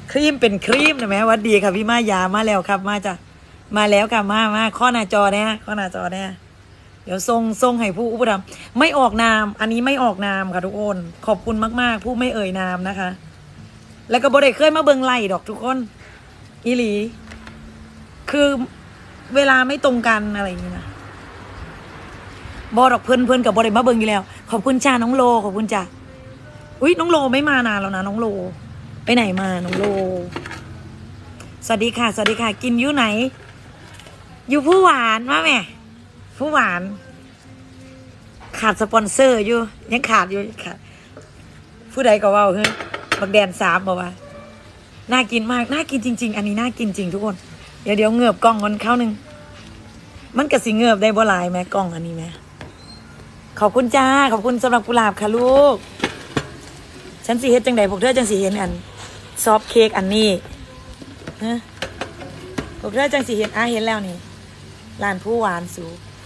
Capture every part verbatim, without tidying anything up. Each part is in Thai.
ครีมเป็นครีมนะแม่วัดดีค่ะพี่มายามาแล้วครับมาจ้ะมาแล้วค่ะมามาข้อหน้าจอเนี่ยข้อหน้าจอเนี่ยเดี๋ยวทรงทรงให้ผู้อุปถัมภ์ไม่ออกนามอันนี้ไม่ออกนามค่ะทุกคนขอบคุณมากๆผู้ไม่เอ่ยนามนะคะแล้วก็บริเคยมาเบิงไล่ดอกทุกคนอีหลีคือเวลาไม่ตรงกันอะไรอย่างนี้นะบอดอกเพื่อนเพื่อนกับบริมาเบิงอยู่แล้วขอบคุณจ้าน้องโลขอบคุณจ้าอุ้ยน้องโลไม่มานานแล้วนะน้องโลไปไหนมาน้องโลสวัสดีค่ะสวัสดีค่ะกินอยู่ไหนอยู่ผู้หวานมาแม่ผู้หวานขาดสปอนเซอร์อยู่ยังขาดอยู่ขาดผู้ใดก็ว่าเฮ้ยบักแดนสามบอกว่าน่ากินมากน่ากินจริงๆอันนี้น่ากินจริงทุกคนเดี๋ยวเดี๋ยวเงือบกล้องกันเข้าหนึ่งมันกระสิเงือบได้บ่หลายแม่กล้องอันนี้แม่ขอบคุณจ้าขอบคุณสำหรับกุหลาบค่ะลูกฉันสีเห็นจังใดพวกเธอจังสีเห็นอันซอฟเค้กอันนี้ฮะพวกเธอจังสีเห็นอ่ะเห็นแล้วนี่ร้านผู้หวานสู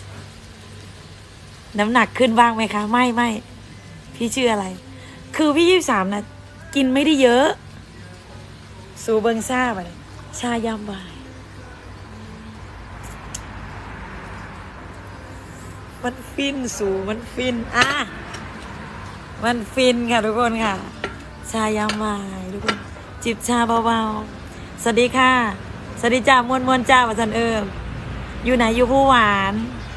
น้ำหนักขึ้นบ้างไหมคะไม่ไม่พี่ชื่ออะไรคือพี่ยี่สิบสามนะกินไม่ได้เยอะสูเบิงซ่าไปเลยชายามบ่ายมันฟินสูมันฟินอ่ะมันฟินค่ะทุกคนค่ะชายามบ่ายทุกคนจิบชาเบาๆสวัสดีค่ะสวัสดีจ้ามวนมวนจ้าวัสันเอิมอยู่ไหนอยู่ผู้หวาน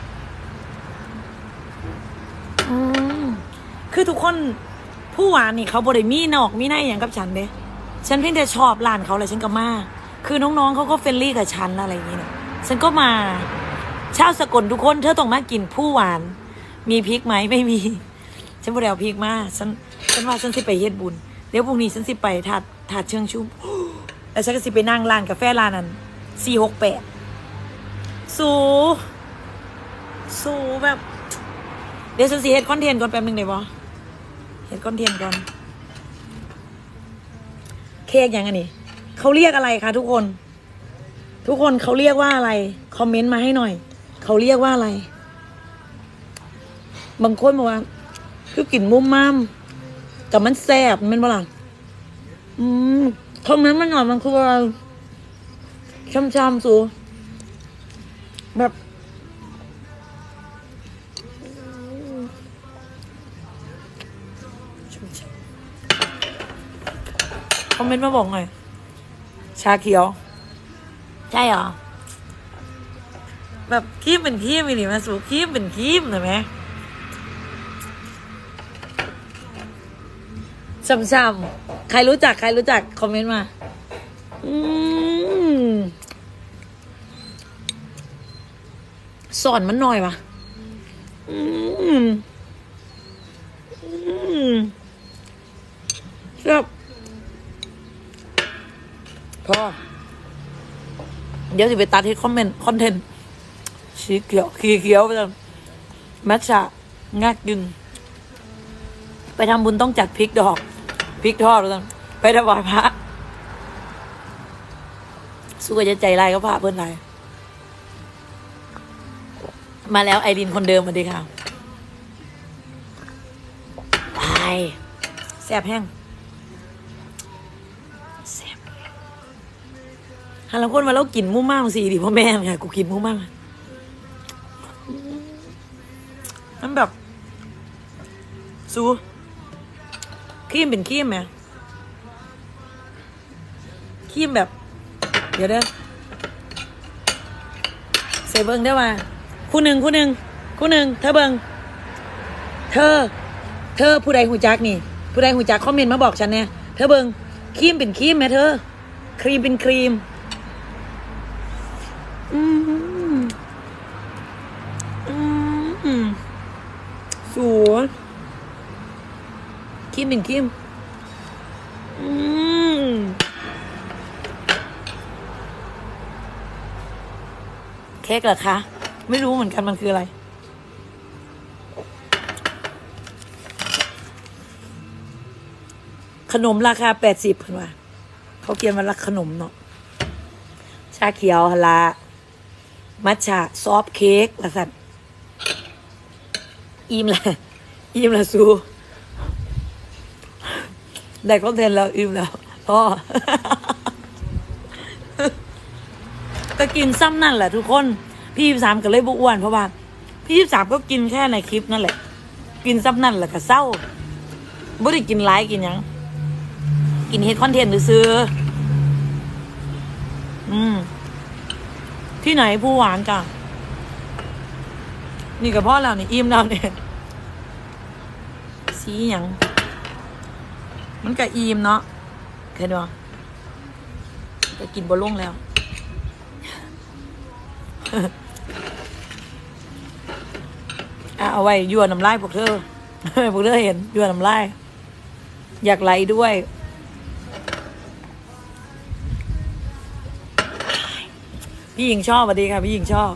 อืมคือทุกคนผู้หวานนี่เขาบริมีนอกมีในอย่างกับฉันเด้ฉันเพียงแต่ชอบร้านเขาเลยฉันก็มาคือน้องๆเขาก็เฟรนลี่กับฉันอะไรอย่างนี้เนี่ยฉันก็มาชาวสกลทุกคนเธอต้องมากินผู้หวานมีพริกไหมไม่มีฉันบ่ได้เอาพริกมาฉันฉันว่าฉันสิไปเฮ็ดบุญเดี๋ยวพรุ่งนี้ฉันสิไปถาดถาดเชิงชุ่มแล้วฉันก็สิไปนั่งร้านกาแฟร้านนั้นสี่หกแปดสูสูแบบเดี๋ยวฉันสิเฮ็ดคอนเทนต์ก่อนแป๊บนึงได้บ่เฮ็ดคอนเทนต์ก่อนเค้กอย่างอันนี้เขาเรียกอะไรคะทุกคนทุกคนเขาเรียกว่าอะไรคอมเมนต์มาให้หน่อยเขาเรียกว่าอะไรบางคนบอกว่าคือกลิ่นมุ้มม่ามกับมันแซ่บมันบ่ล่ะอืมคอมเมนต์มาหน่อยมันคืออะไรช้ำๆสูแบบคอมเมนต์มาบอกหน่อยชาเขียวใช่เหรอแบบครีมเป็นครีมมีหรือมาสูครีมเป็นครีมเห็นไหมช้ำๆใครรู้จักใครรู้จักคอมเมนต์มาอืมสอนมันหน่อยปะอืมอืมครับพอเดี๋ยวจะไปตัดให้คอมเมนต์คอนเทนต์สีเขียวขีเขียวไปเลยแมทชะงักดึงไปทำบุญต้องจัดพริกดอกพริกทอดเลยไปถวายพระสู้กับจะใจลายก็พระเพื่อนไรมาแล้วไอรินคนเดิมมาดีค่ะไปแซ่บแห้งแซ่บฮาลาคนมาแล้วกินมุ่งมากสิดิพ่อแม่ค่ะกูกินมุ่งมากมันแบบซูครีมเป็นครีมไหมครีมแบบเดี๋ยวเด้อใส่เบิ้งได้ว่าคู่หนึ่งคู่หนึ่งคู่หนึ่งเธอเบิ้งเธอเธอผู้ใดหูจักนี่ผู้ใดหูจักคอมเมนต์มาบอกฉันเนี่ยเธอเบิ้งครีมเป็นครีมไหมเธอครีมเป็นครีมอืมอืมสวยครีมเป็นครีมอืมเค้กเหรอคะไม่รู้เหมือนกันมันคืออะไรขนมราคาแปดสิบเห็นว่าเขาเขียนมาราคาขนมเนาะชาเขียวฮาลามัทฉะซอฟเค้กละสัตว์อิ่มละอิ่มละซูได้คอนเทนต์แล้วอิ่มแล้วพ่อก็กินซ้ำนั่นแหละทุกคนพี่ยี่สามก็เลยบุอ้วนเพราะว่าพี่ยี่สามก็กินแค่ในคลิปนั่นแหละกินซ้ำนั่นแหละก็เศร้าบ่ได้กินหลายกินยังกินเฮ็ดคอนเทนต์ซื้ออืมที่ไหนผู้หวานจ้ะนี่กับพ่อเราเนี่ยอิ่มเราเนี่ยสีหยังมันก็อิ่มเนาะเคยดูก็กินบะลุ่งแล้วเอาไว้ยั่วน้ำลายพวกเธอพวกเธอเห็นยั่วน้ำลายอยากไหลด้วยพี่หญิงชอบสวัสดีค่ะพี่หญิงชอบ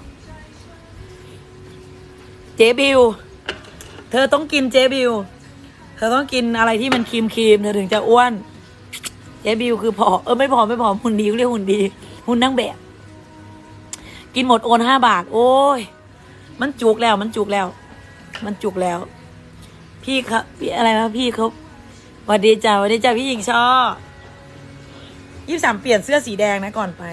เจบิวเธอต้องกินเจบิวเธอต้องกินอะไรที่มันครีมครีมเธอถึงจะอ้วนเจบิวคือผอมเออไม่ผอมไม่ผอมหุ่นดีเรียกหุ่นดีหุ่นนั่งแบบกินหมดโอนห้าบาทโอ้ยมันจุกแล้วมันจุกแล้วมันจุกแล้วพี่ครับพี่อะไรนะพี่เขาสวัสดีจ้าสวัสดีจ้าพี่หญิงชอบยี่สิบสามเปลี่ยนเสื้อสีแดงนะก่อนไป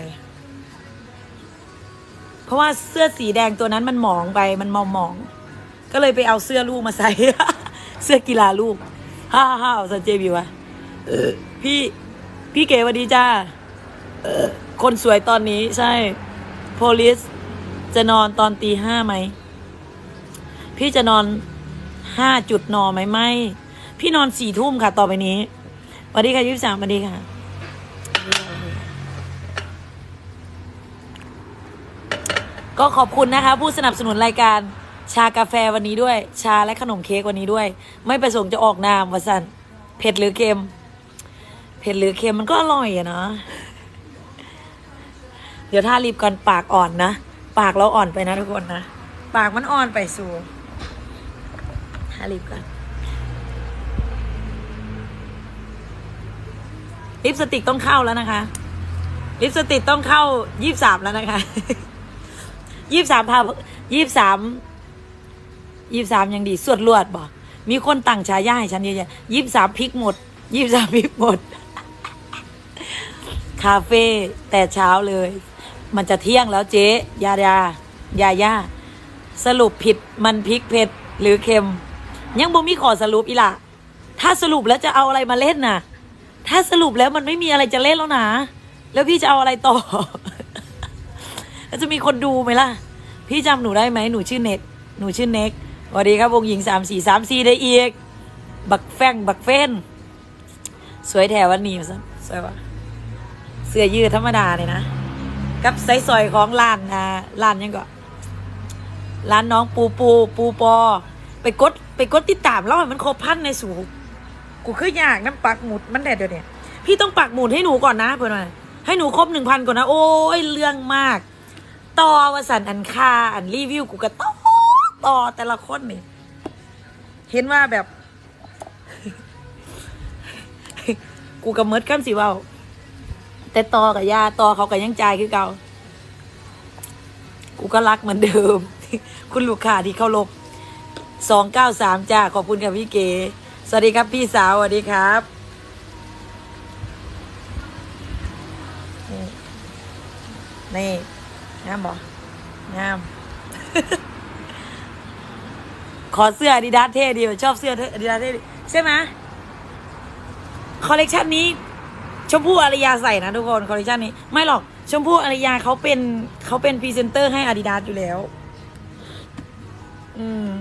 เพราะว่าเสื้อสีแดงตัวนั้นมันหมองไปมันมองมองก็เลยไปเอาเสื้อลูกมาใส่ เสื้อกีฬาลูกฮ่าฮ่าเอาสันเจบิวะพี่พี่เก๋สวัสดีจ้าคนสวยตอนนี้ใช่โพลิสจะนอนตอนตีห้าไหมพี่จะนอนห้าจุดนอนไหมไม่พี่นอนสี่ทุ่มค่ะต่อไปนี้สวัสดีค่ะยี่สิบสามสวัสดีค่ะก็ขอบคุณนะคะผู้สนับสนุนรายการชากาแฟวันนี้ด้วยชาและขนมเค้กวันนี้ด้วยไม่ประสงค์จะออกนามวสันเผ็ดหรือเค็มเผ็ดหรือเค็มมันก็อร่อยอะนะเดี๋ยวถ้ารีบก่อนปากอ่อนนะปากเราอ่อนไปนะทุกคนนะปากมันอ่อนไปสู่ถ้ารีบก่อนลิปสติกต้องเข้าแล้วนะคะลิปสติกต้องเข้ายี่สิบสามแล้วนะคะยี่สิบสามพายี่สิบสามยี่สิบสามยังดีสวดลวดบ่มีคนตั้งฉายาให้ฉันเยอะๆยี่สิบสามพริกหมดยี่สิบสามพริกหมดคาเฟ่แต่เช้าเลยมันจะเที่ยงแล้วเจ๊ยายายายาสรุปผิดมันพริกเผ็ดหรือเค็มยังบ่มีขอสรุปอีล่ะถ้าสรุปแล้วจะเอาอะไรมาเล่นน่ะถ้าสรุปแล้วมันไม่มีอะไรจะเล่นแล้วนะแล้วพี่จะเอาอะไรต่อแล้วจะมีคนดูไหมล่ะพี่จำหนูได้ไหมหนูชื่อเน็ตหนูชื่อเน็กสวัสดีครับวงหญิงสามสี่สามสี่ได้อีกบักแฟงบักเฟ้นสวยแถววันนี้ซะสวยวะเสื้อยืดธรรมดาเลยนะกับไซส์ซอยของร้านอ่าร้านยังก็ร้านน้องปูปูปูปอไปกดไปกดติดตามแล้วมันครบพันในสูกูคืออยากน้ำปักหมุดมันแดดเดี๋ยวนี้พี่ต้องปักหมุดให้หนูก่อนนะเพื่อนมาให้หนูครบหนึ่งพันก่อนนะโอ้ยเรื่องมากต่อวสันอันคาอันรีวิวกูก็ต่อต่อแต่ละคนนี่เห็นว่าแบบ กูกับเมิร์ดข้ามสิว่าแต่ต่อกับยาต่อเขากับยังใจคือเก่ากูก็รักเหมือนเดิม คุณลูกค้าที่เข้ารบสองเก้าสามจ้าขอบคุณครับพี่เก๋สวัสดีครับพี่สาวสวัสดีครับนี่งามบ่งาม ขอเสื้ออาดิดาสเท่ดีชอบเสื้ออาดิดาสเท่ใช่ไหมคอลเลกชันนี้ชมพู่อารยาใส่นะทุกคนคอลเลกชันนี้ไม่หรอกชมพู่อารยาเขาเป็นเขาเป็นพรีเซนเตอร์ให้อาดิดาสอยู่แล้วอืม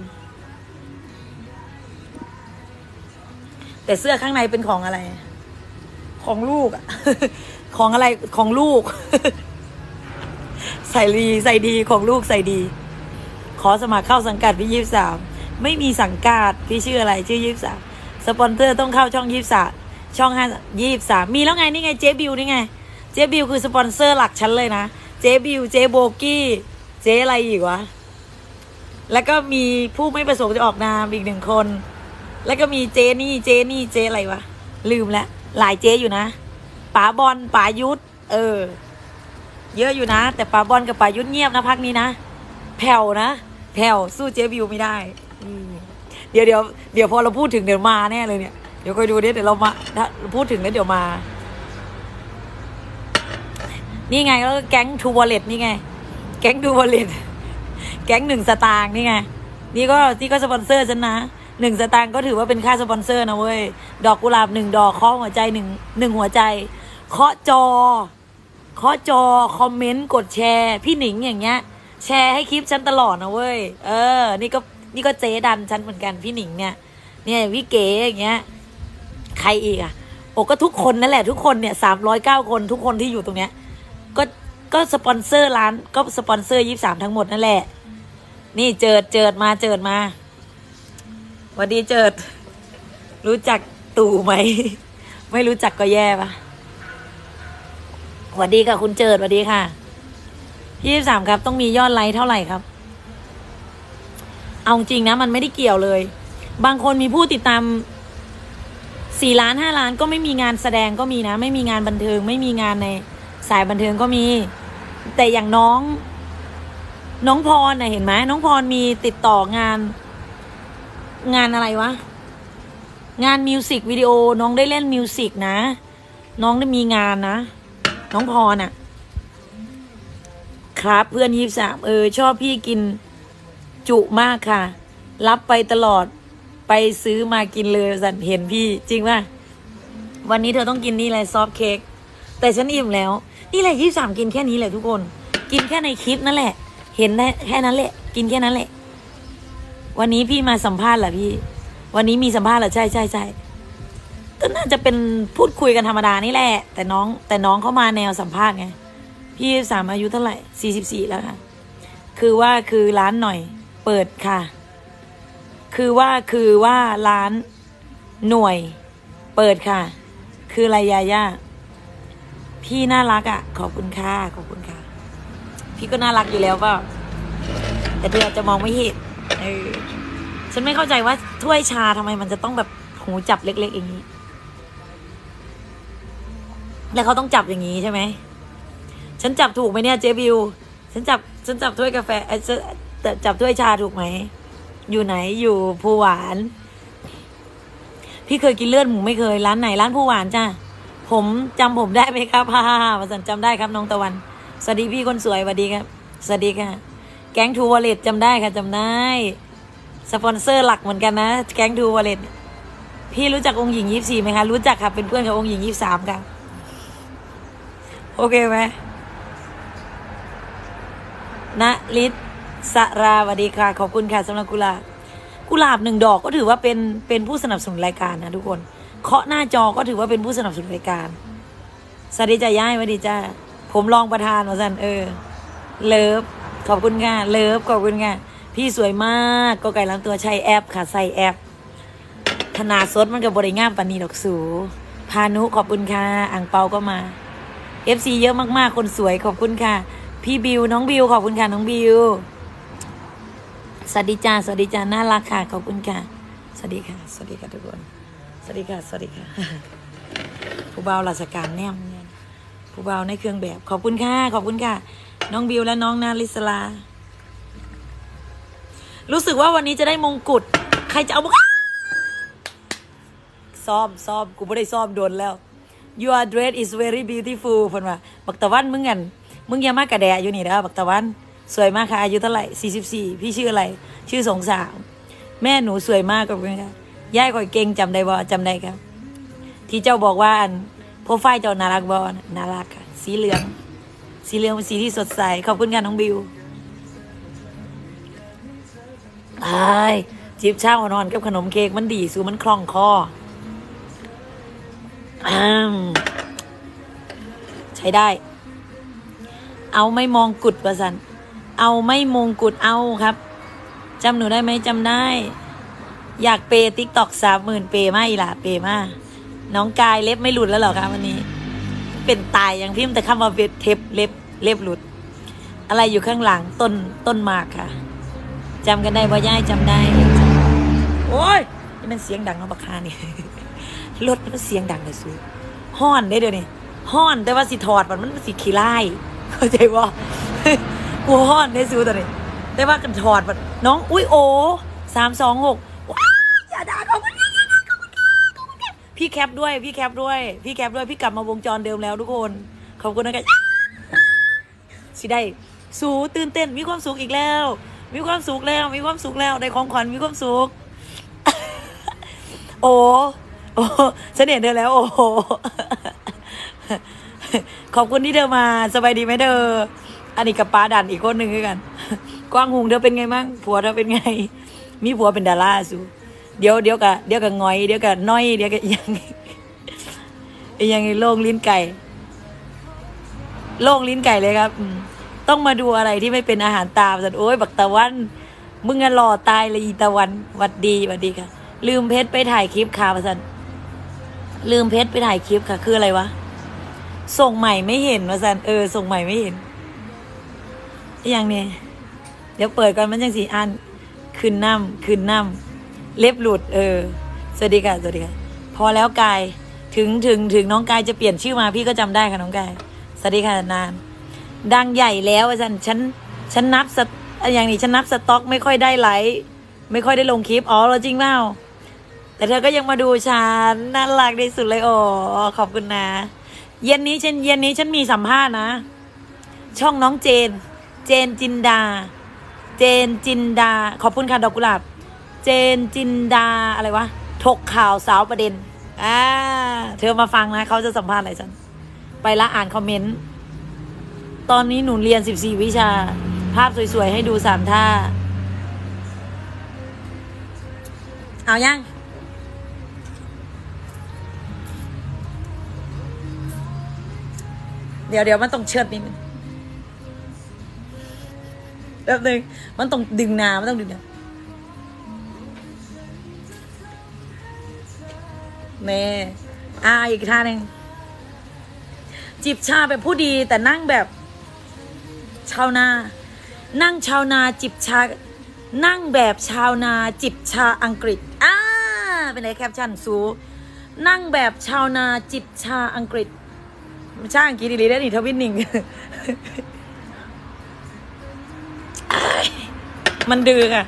แต่เสื้อข้างในเป็นของอะไรของลูกอะ ของอะไรของลูก ใส่ดีใส่ดีของลูกใส่ดีขอสมัครเข้าสังกัดพี่ยี่สิบสามไม่มีสังกัดพี่ชื่ออะไรชื่อยี่สิบสามสปอนเซอร์ต้องเข้าช่องยี่สิบสามช่องห้ายี่สิบสามมีแล้วไงนี่ไงเจ๊บิวนี่ไงเจ๊บิวคือสปอนเซอร์หลักชั้นเลยนะเจ๊บิวเจ๊โบกี้เจ๊อะไรอีกวะแล้วก็มีผู้ไม่ประสงค์จะออกนามอีกหนึ่งคนแล้วก็มีเจนี่เจนี่เจอะไรวะลืมแล้วหลายเจอยู่นะป๋าบอลป๋ายุทธเออเยอะอยู่นะแต่ป๋าบอลกับป๋ายุทธเงียบนะพักนี้นะแผ่วนะแผ่วสู้เจบิวไม่ได้เดี๋ยวเดี๋ยวเดี๋ยวพอเราพูดถึงเดี๋ยวมาแน่เลยเนี่ยเดี๋ยวคอยดูเดี๋ยวเรามาถ้าพูดถึงแล้วเดี๋ยวมานี่ไงแล้วแก๊งทูวอลเล็ตนี่ไงแก๊งทูวอลเล็ตแก๊งหนึ่งสตางค์นี่ไงนี่ก็นี่ก็สปอนเซอร์ฉันนะหนึ่งสตางค์ก็ถือว่าเป็นค่าสปอนเซอร์นะเว้ยดอกกุหลาบหนึ่งดอกเคาะหัวใจหนึ่งหนึ่งหัวใจเคาะจอเคาะจอคอมเมนต์กดแชร์พี่หนิงอย่างเงี้ยแชร์ให้คลิปฉันตลอดนะเว้ยเออนี่ก็นี่ก็เจ๊ดันฉันเหมือนกันพี่หนิงเนี่ยเนี่ยพี่เก๋อย่างเงี้ยใครอีกอ่ะโอ้ก็ทุกคนนั่นแหละทุกคนเนี่ยสามร้อยเก้าคนทุกคนที่อยู่ตรงเนี้ยก็ก็สปอนเซอร์ร้านก็สปอนเซอร์ยี่สิบสามทั้งหมดนั่นแหละนี่เจิดเจิดมาเจิดมาสวัสดีเจิดรู้จักตู่ไหมไม่รู้จักก็แย่ปะสวัสดีค่ะคุณเจิดสวัสดีค่ะยี่สิบสามครับต้องมียอดไลค์เท่าไหร่ครับเอาจริงนะมันไม่ได้เกี่ยวเลยบางคนมีผู้ติดตามสี่ล้านห้าล้านก็ไม่มีงานแสดงก็มีนะไม่มีงานบันเทิงไม่มีงานในสายบันเทิงก็มีแต่อย่างน้องน้องพรน่ะเห็นไหมน้องพรมีติดต่องานงานอะไรวะงานมิวสิกวิดีโอน้องได้เล่นมิวสิกนะน้องได้มีงานนะน้องพรน่ะครับเพื่อนยี่สิบสามเออชอบพี่กินจุมากค่ะรับไปตลอดไปซื้อมากินเลยสันเห็นพี่จริงป่ะวันนี้เธอต้องกินนี่เลยซอฟต์เค้กแต่ฉันอิ่มแล้วนี่แหละยี่สิบสามกินแค่นี้แหละทุกคนกินแค่ในคลิปนั่นแหละเห็นได้แค่นั้นแหละกินแค่นั้นแหละวันนี้พี่มาสัมภาษณ์เหรอพี่วันนี้มีสัมภาษณ์เหรอใช่ใช่ใช่ก็น่าจะเป็นพูดคุยกันธรรมดานี่แหละแต่น้องแต่น้องเข้ามาแนวสัมภาษณ์ไงพี่สามอายุเท่าไหร่สี่สิบสี่แล้วค่ะคือว่าคือร้านหน่อยเปิดค่ะคือว่าคือว่าร้านหน่วยเปิดค่ะคืออะไรยาย่าพี่น่ารักอ่ะขอบคุณค่ะขอบคุณค่ะพี่ก็น่ารักอยู่แล้วเปล่าแต่เธออาจจะมองไม่เห็นเออฉันไม่เข้าใจว่าถ้วยชาทำไมมันจะต้องแบบหูจับเล็กๆอย่างนี้แล้วเขาต้องจับอย่างนี้ใช่ไหมฉันจับถูกไหมเนี่ยเจบิวฉันจับฉันจับถ้วยกาแฟไอ้แต่จับถ้วยชาถูกไหมอยู่ไหนอยู่ภูหวานพี่เคยกินเลือดหมูไม่เคยร้านไหนร้านภูหวานจ้าผมจำผมได้ไหมครับฮ่าฮ่าฮ่ามาสันจำได้ครับน้องตะวันสวัสดีพี่คนสวยสวัสดีครับสวัสดีค่ะแก๊งทูวอลเล็ตจำได้ค่ะจำได้สปอนเซอร์หลักเหมือนกันนะแก๊งทูวอลเล็ตพี่รู้จักองค์หญิงยี่สิบสี่ไหมคะรู้จักค่ะเป็นเพื่อนกับองค์หญิงยี่สิบสามค่ะโอเคไหมณฤทธิ์สราวัสดีค่ะขอบคุณค่ะสำหรับกุหลาบกุหลาบหนึ่งดอกก็ถือว่าเป็นเป็นผู้สนับสนุนรายการนะทุกคนเคาะหน้าจอก็ถือว่าเป็นผู้สนับสนุนรายการสวัสดีจ้าย่ายสวัสดีจ้าผมรองประธานมาสันเออเลิฟขอบคุณค่ะเลิฟขอบคุณค่ะพี่สวยมากก็ไก่ล้างตัวใช้แอปค่ะใส่แอปขนาดสดมันกับบริง่ามปานีดอกสูพานุขอบคุณค่ะอ่างเปาก็มาเอฟซีเยอะมากๆคนสวยขอบคุณค่ะพี่บิวน้องบิวขอบคุณค่ะน้องบิวสวัสดีจ้าสวัสดีจ้าน่ารักค่ะขอบคุณค่ะสวัสดีค่ะสวัสดีค่ะทุกคนสวัสดีค่ะสวัสดีค่ะผู้บ่าวราชการแนมเนี่ยผู้บ่าวในเครื่องแบบขอบคุณค่ะขอบคุณค่ะน้องบิวและน้องนาริศลารู้สึกว่าวันนี้จะได้มงกุฎใครจะเอาซ้อมซ้อมกูไม่ได้ซ้อมโดนแล้ว your dress is very beautiful เพิ่นว่าบักตะวันมึงกันมึงอย่ามากระแดะอยู่นี่เด้อบักตะวันสวยมากค่ะอายุเท่าไหร่สี่สิบสี่พี่ชื่ออะไรชื่อสงสารแม่หนูสวยมากกับคุณค่ะย่ายข่อยเก่งจำได้บ่จำได้ครับที่เจ้าบอกว่าอันโปรไฟล์เจ้าน่ารักบ่น่ารักค่ะสีเหลืองสีเหลืองเป็นสีที่สดใสขอบคุณค่ะน้องบิวไอ้จิบเช้านอนกับขนมเค้กมันดีสูมันคล่องคอใช้ได้เอาไม่มองกุดประสันเอาไม่มงกุฎเอาครับจำหนูได้ไหมจำได้อยากเปย์ติ๊กตอกสามหมื่นเปย์มาอีหล่ะเปย์มาน้องกายเล็บไม่หลุดแล้วหรอครับวันนี้เป็นตายอย่างพิมพ์แต่คำว่าเทปเล็บเล็บหลุดอะไรอยู่ข้างหลังต้นต้นหมากค่ะจำกันได้ว่าย่ายจำได้โอ้ยนี่มันเสียงดังเอาปากคานี่รถมันเสียงดังเลยสูห้อนได้เดี๋ยวนี้ห้อนแต่ว่าสิถอดมันมันสิขี้ไล่เข้าใจว่ากูห้อนได้สูตัวนี้แต่ว่ากันถอดมันน้องอุ้ยโอสามสองหกว้าอย่าด่าขอบคุณค่ะขอบคุณค่ะขอบคุณค่ะพี่แคปด้วยพี่แคปด้วยพี่แคปด้วยพี่กลับมาวงจรเดิมแล้วทุกคนขอบคุณนะคะสิได้สูตื่นเต้นมีความสุขอีกแล้วมีความสุขแล้วมีความสุขแล้วได้ของขวัญมีความสุข โอ้โอ้ฉันเห็นเธอแล้วโอ้โห ขอบคุณที่เธอมาสบายดีไหมเธออันนี้กับป้าดันอีกคนหนึ่งคือกันกว้างหุงเธอเป็นไงมั่งผัวเธอเป็นไงมีผัวเป็นดาราสูเดี๋ยวเดี๋ยวกะเดี๋ยวกะงอยเดี๋ยวกะน้อยเดี๋ยวกะยังยังโล่งลิ้นไก่โล่งลิ้นไก่เลยครับต้องมาดูอะไรที่ไม่เป็นอาหารตามสันโอ้ยบักตะวันมึงอะหล่อตายเลยอีตะวันวัดดีวัดดีค่ะลืมเพชรไปถ่ายคลิปค่ะสันลืมเพชรไปถ่ายคลิปค่ะคืออะไรวะส่งใหม่ไม่เห็นมาสันเออส่งใหม่ไม่เห็นอย่างนี้เดี๋ยวเปิดก่อนมันยังสีอันคืนน้ำคืนน้ำเล็บหลุดเออสวัสดีค่ะสวัสดีค่ะพอแล้วกายถึงถึงถึงน้องกายจะเปลี่ยนชื่อมาพี่ก็จำได้ค่ะน้องกายสวัสดีค่ะนานดังใหญ่แล้วอาจารย์ฉันฉันนับสอย่างนี้ฉันนับสต็อกไม่ค่อยได้ไลค์ไม่ค่อยได้ลงคลิปอ๋อเราจริงเปล่าแต่เธอก็ยังมาดูฉันน่ารักที่สุดเลยโอ้ขอบคุณนะเย็นนี้ฉันเย็นนี้ฉันมีสัมภาษณ์นะช่องน้องเจนเจนจินดาเจนจินดาขอบคุณค่ะดอกกุหลาบเจนจินดาอะไรวะถกข่าวสาวประเด็นอ่าเธอมาฟังนะเขาจะสัมภาษณ์อะไรฉันไปละอ่านคอมเมนต์ตอนนี้หนูเรียนสิบสี่วิชาภาพสวยๆให้ดูสามท่าเอายังเดี๋ยวเดี๋ยวมันต้องเชิดนิดนึงแป๊บนึงมันต้องดึงนามันต้องดึงนาแม่อ่าอีกท่านึงจิบชาแบบผู้ดีแต่นั่งแบบชาวนานั่งชาวนาจิบชานั่งแบบชาวนาจิบชาอังกฤษอ่าเป็นไรแคปชั่นสูนั่งแบบชาวนาจิบชาอังกฤษชาอังกฤษดีได้หนิทวินหนิง มันดื้อค่ะ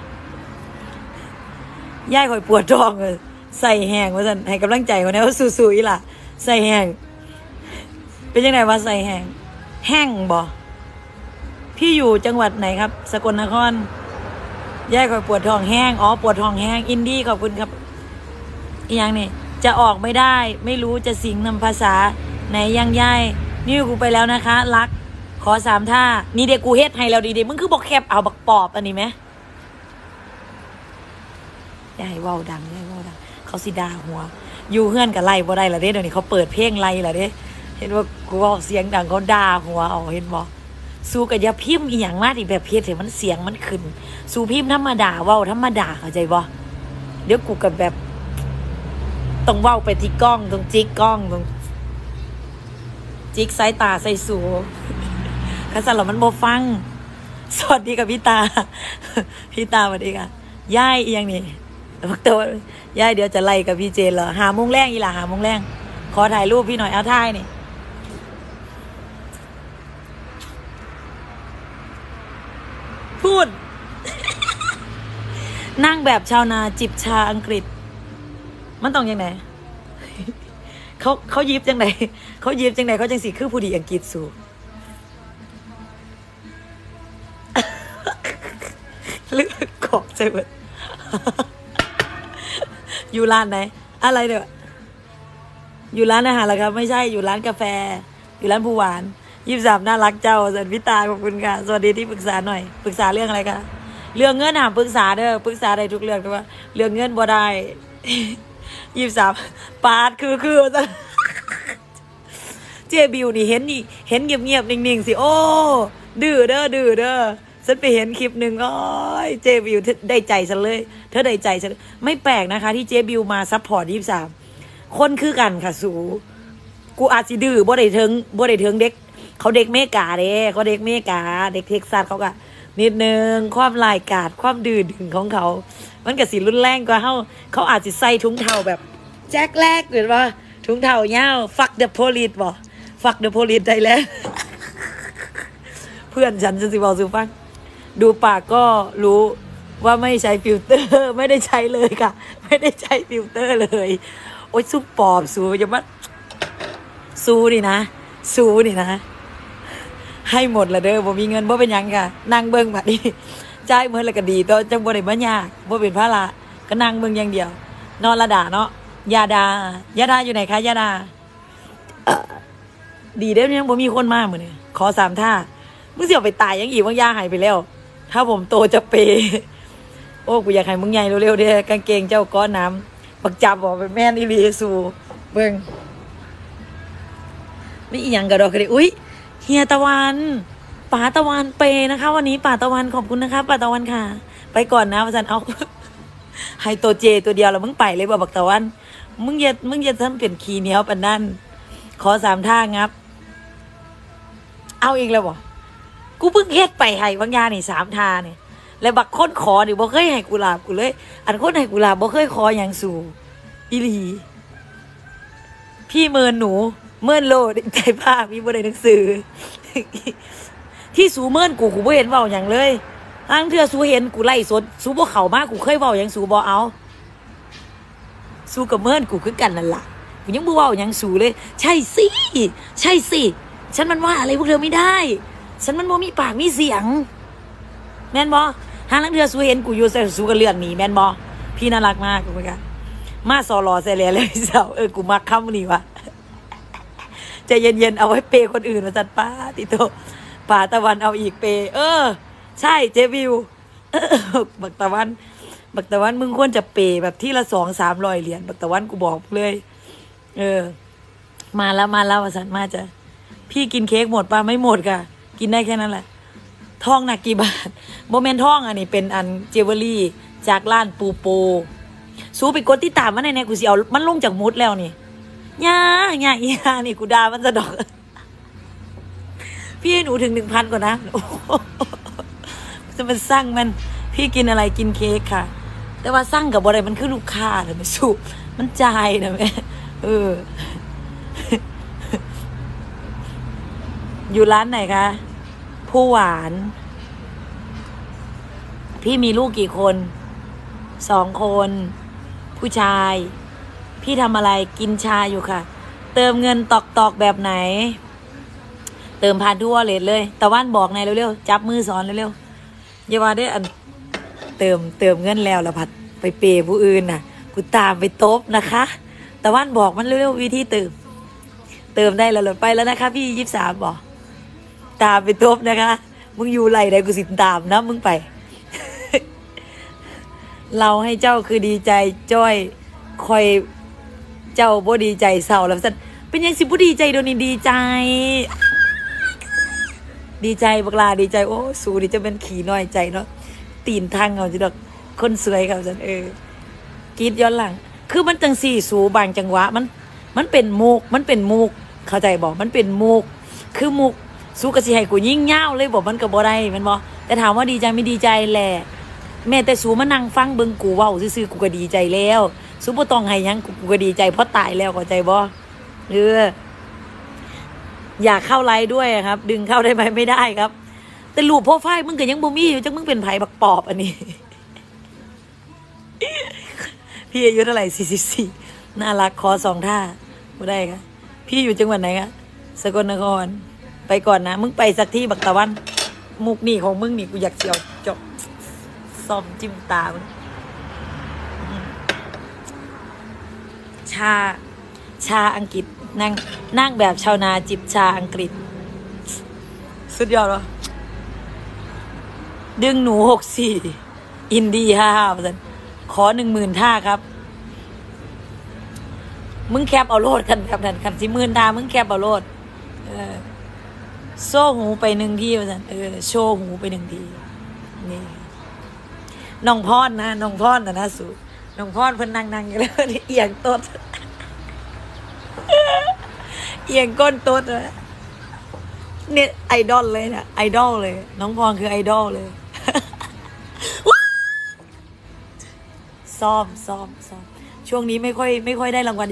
ย่ายข่อยปวดท้องเลยใส่แห้งว่าสันให้กำลังใจคนนี้ว่าสู้ๆอีหล่ะใส่แห้งเป็นยังไงวะใส่แห้งแห้งบ่พี่อยู่จังหวัดไหนครับสกลนครย่ายข่อยปวดท้องแห้งอ๋อปวดท้องแห้งอินดี้ขอบคุณครับอีกอย่างนี่จะออกไม่ได้ไม่รู้จะสิงนำภาษาไหนยังย่ายนี่กูไปแล้วนะคะรักขอสามท่านี่เด็กกูเฮ็ดให้แล้วดีๆมึงคือบอกแคบเอาบักปอบอันนี้ไหมยายว่าวดังยายว่าวดังเขาสิดาหัวอยู่เฮือนกับไล่บ่ได้ละเด้เดี๋ยวนี้เขาเปิดเพลงไล่ละเด้เห็นว่ากูบอกเสียงดังเขาด่าหัวเอาเห็นบ่สู้กับยาพิมพ์อีหยังมากอีกแบบเพจเห็นมันเสียงมันขึ้นสู้พิมพ์ธรรมดาว่าวธรรมดาเข้าใจบ่เดี๋ยวกูกับแบบต้องว่าวไปที่กล้องตรงจิกกล้องตรงจิกสายตาใส่สูข้าสั่นหรอมันโบฟังสวัสดีกับพี่ตาพี่ตาสวัสดีค่ะย่ายอีหยังนี่พักตัวย่ายเดี๋ยวจะไล่กับพี่เจนเหรอหาโมงแรงอีหล่ะหาโมงแรงขอถ่ายรูปพี่หน่อยเอาถ่ายนี่พูด นั่งแบบชาวนาจิบชาอังกฤษมันต้องยังไงเขาเขายิบจังไหนเขายิบจังไหนเขาจังสีคือผู้ดีอังกฤษสูเลือกกอกใจเบิดอยู่ร้านไหนอะไรเด้ออยู่ร้านอาหารเหรอครับไม่ใช่อยู่ร้านกาแฟอยู่ร้านผู้หวานยี่สิบสามน่ารักเจ้าสันพิตาขอบคุณค่ะสวัสดีที่ปรึกษาหน่อยปรึกษาเรื่องอะไรคะเรื่องเงินหามปรึกษาเด้อปรึกษาได้ทุกเรื่องแต่ว่าเรื่องเงินบ่ได้ยี่สิบสามปาดคือคือเจบิวนี่เห็นนี่เห็นเงียบๆนิ่งๆสิโอ้ดื้อเด้อดื้อเด้อฉันไปเห็นคลิปหนึ่งโอ้ยเจบิวได้ใจฉันเลยเธอได้ใจฉันไม่แปลกนะคะที่เจบิวมาซัพพอร์ตยี่สิบสามคนคือกันค่ะสูกูอาจสิดื้อบ่ได้เทิงบ่ได้เทิงเด็กเขาเด็กเมกาเด้เขาเด็กเมกาเด็กเท็กซัสเขาก็นิดนึงความลายกาดความดื้อดึงของเขามันก็สิรุนแรงกว่าเขาเขาอาจจะใส่ถุงเท้าแบบแจ็คแรกหรือว่าถุงเท้ายาวฟักเดอะโพลิสบ่ฟักเดอะโพลิสได้แล้ว เพื่อนฉันจะสิบอกสิฟังดูปากก็รู้ว่าไม่ใช้ฟิลเตอร์ไม่ได้ใช้เลยค่ะไม่ได้ใช้ฟิลเตอร์เลยโอ๊ยสู้ปอบสู้อย่ามาสู้นี่นะสู้นี่นะให้หมดละเด้อบ่มีเงินบ่เป็นหยังค่ะนั่งเบิ่งบัดนี้จ่ายเหมือนแล้วก็ดีต่อจังบ่ได้มายากบ่เป็นภาระก็นั่งเบิ่งอย่างเดียวนอนระดาเนาะยาดายาดาอยู่ไหนคะยาดาดีเด้อยังบ่มีคนมามื้อนี้ขอสามท่ามึงสิเอาไปตายยังอีกว่ายาหายไปแล้วถ้าผมโตจะเปโอ้กูอยากให้มึงใหญ่เร็วๆเด้อกางเกงเจ้าก้อนน้ำปักจับบอกเป็นแม่นอีหลีสู่เบิ่งไม่อีหยังกระดอกกระดิอุ้ยเฮียตะวันป่าตะวันเปนะคะวันนี้ป่าตะวันขอบคุณนะคะป่าตะวันค่ะไปก่อนนะอาจารย์เอาให้ตัวเจตัวเดียวแล้วมึงไปเลยบ่บักตะวันมึงอย่ามึงอย่าทำเปลี่ยนขี้เหนียวปานนั้นขอสามท่างับเอาอีกแล้วบ่กูเพิ่งเฮ็ดไปให้บางยานี่สามท่านี่แล้วบักคนขอนี่บ่เคยให้กุหลาบกูเลยอันคนให้กุหลาบบ่เคยขออย่างสู่อีหลีพี่เมินหนูเมินโลดใจภาพมีบ่ได้หนังสือที่สูเมินกูกูบ่เห็นเว้าหยังเลยทั้งเทื่อสูเห็นกูไล่สดสูบ่เข้ามากูเคยเว้าหยังสูบ่เอาสูกับเมินกูคือกันนั่นล่ะกูยังบ่เว้าหยังสูเลยใช่สิใช่สิฉันมันว่าอะไรพวกเธอไม่ได้ฉันมันบ่มีปากมีเสียงแม่นบ่หาลังเทื่อสูเห็นกูอยู่ใส่สูก็เลื่อนหนีแม่นบ่พี่น่ารักมากกูเหมือนกันมาสอรอใส่แลเลยเจ้าเออกูมักคำนี้ว่ะใจเย็นๆเอาไว้เปย์คนอื่นมาจัดป้าติโตป่าตะวันเอาอีกเปย์เออใช่เจวิวบักตะวันบักตะวันมึงควรจะเปย์แบบที่ละสองสามร้อยเหรียญบักตะวันกูบอกเลยเออมาแล้วมาแล้วสันมาจะพี่กินเค้กหมดป่ะไม่หมดค่ะกินได้แค่นั้นแหละทองหนักกี่บาทโมเมนทองอันนี้เป็นอันเจเวลรี่จากร้านปูโปสู้ไปกดติดตามมันในในกูสิเอามันลงจากมุดแล้วนี่ย่าย่าอีย่านี่กูด่ามันจะดอกพี่ให้หนูถึงหนึ่งพันก่อนนะจะมันสร้างมันพี่กินอะไรกินเค้กค่ะแต่ว่าสร้างกับอะไรมันคือลูกค้าเลยมันสู้มันใจนะแม่เอออยู่ร้านไหนคะผู้หวานพี่มีลูกกี่คนสองคนผู้ชายพี่ทำอะไรกินชาอยู่ค่ะเติมเงินตอกตอกแบบไหนเติมผ่านทั่วเลยเลยตะวันบอกไงเร็วๆจับมือสอนเร็วๆอย่าว่าได้อันเติมเติมเงินแล้วละพัดไปเปย์ผู้อื่นน่ะกูตามไปตบนะคะตะวันบอกมันเร็วๆวิธีเติมเติมได้แล้วหลดไปแล้วนะคะพี่ยี่สิบสามบอกตามไปตบนะคะมึงอยู่ไรได้กูสิตามนะมึงไป เราให้เจ้าคือดีใจจ้อยคอยเจ้าบ่ดีใจเศร้าแล้วสันเป็นยังสิบ่ดีใจโดนนี่ดีใจดีใจบักลาดีใจโอ้สูดีจะเป็นขี่น้อยใจเนาะตีนทางเอาจิดอกคนสวยครับสันเออกรีดย้อนหลังคือมันจังสี่สูบางจังหวะมันมันเป็นมุกมันเป็นมุกเข้าใจบอกมันเป็นมุกคือมุกสู้กะสิให้กูยิ่งเง่าเลยบอกมันก็บ่ได้มันบ่แต่ถามว่าดีใจไม่ดีใจแหละแม่แต่สูมานั่งฟังเบิ่งกูเว้าซื่อๆกูก็ดีใจแล้วสูบ่ต้องให้หยังกูก็ดีใจเพราะตายแล้วเข้าใจบ่เอออยากเข้าไลฟ์ด้วยครับดึงเข้าได้ไหมไม่ได้ครับแต่รูปโปรไฟล์มึงก็ยังบ่มีอยู่จังมึงเป็นไผบักปอบอันนี้ พี่อายุเท่าไหร่สี่สิบสี่น่ารักขอสองท่าบ่ได้ครับพี่อยู่จังหวัดไหนครับสกลนครไปก่อนนะมึงไปสักที่บักตะวันมุกนี่ของมึงนี่กูอยากเจียวจบซ่อมจิ้มตามึงชาชาอังกฤษนั่งนั่งแบบชาวนาจิบชาอังกฤษสุดยอดวะดึงหนูหกสี่อินดี้ห้าห้าเปอร์เซ็นต์ขอหนึ่งหมื่นท่าครับมึงแคบเอาโลดกันครับนั่นคันสิหมื่นท่ามึงแคบเอาโลดเออโซ่หูไปหนึ่งทีเปอร์เซ็นต์เออโชว์หูไปหนึ่งทีนี่น้องพรนะน้องพรนะนะสูน้องพรเพิ่นนั่งนั่งอยู่แล้วนี่เอียงต้นเอียงก้นต้นนะเนี่ยไอดอลเลยนะไอดอลเลยน้องพรคือไอดอลเลยซ้อมซ้อมซ้อมช่วงนี้ไม่ค่อยไม่ค่อยได้รางวัล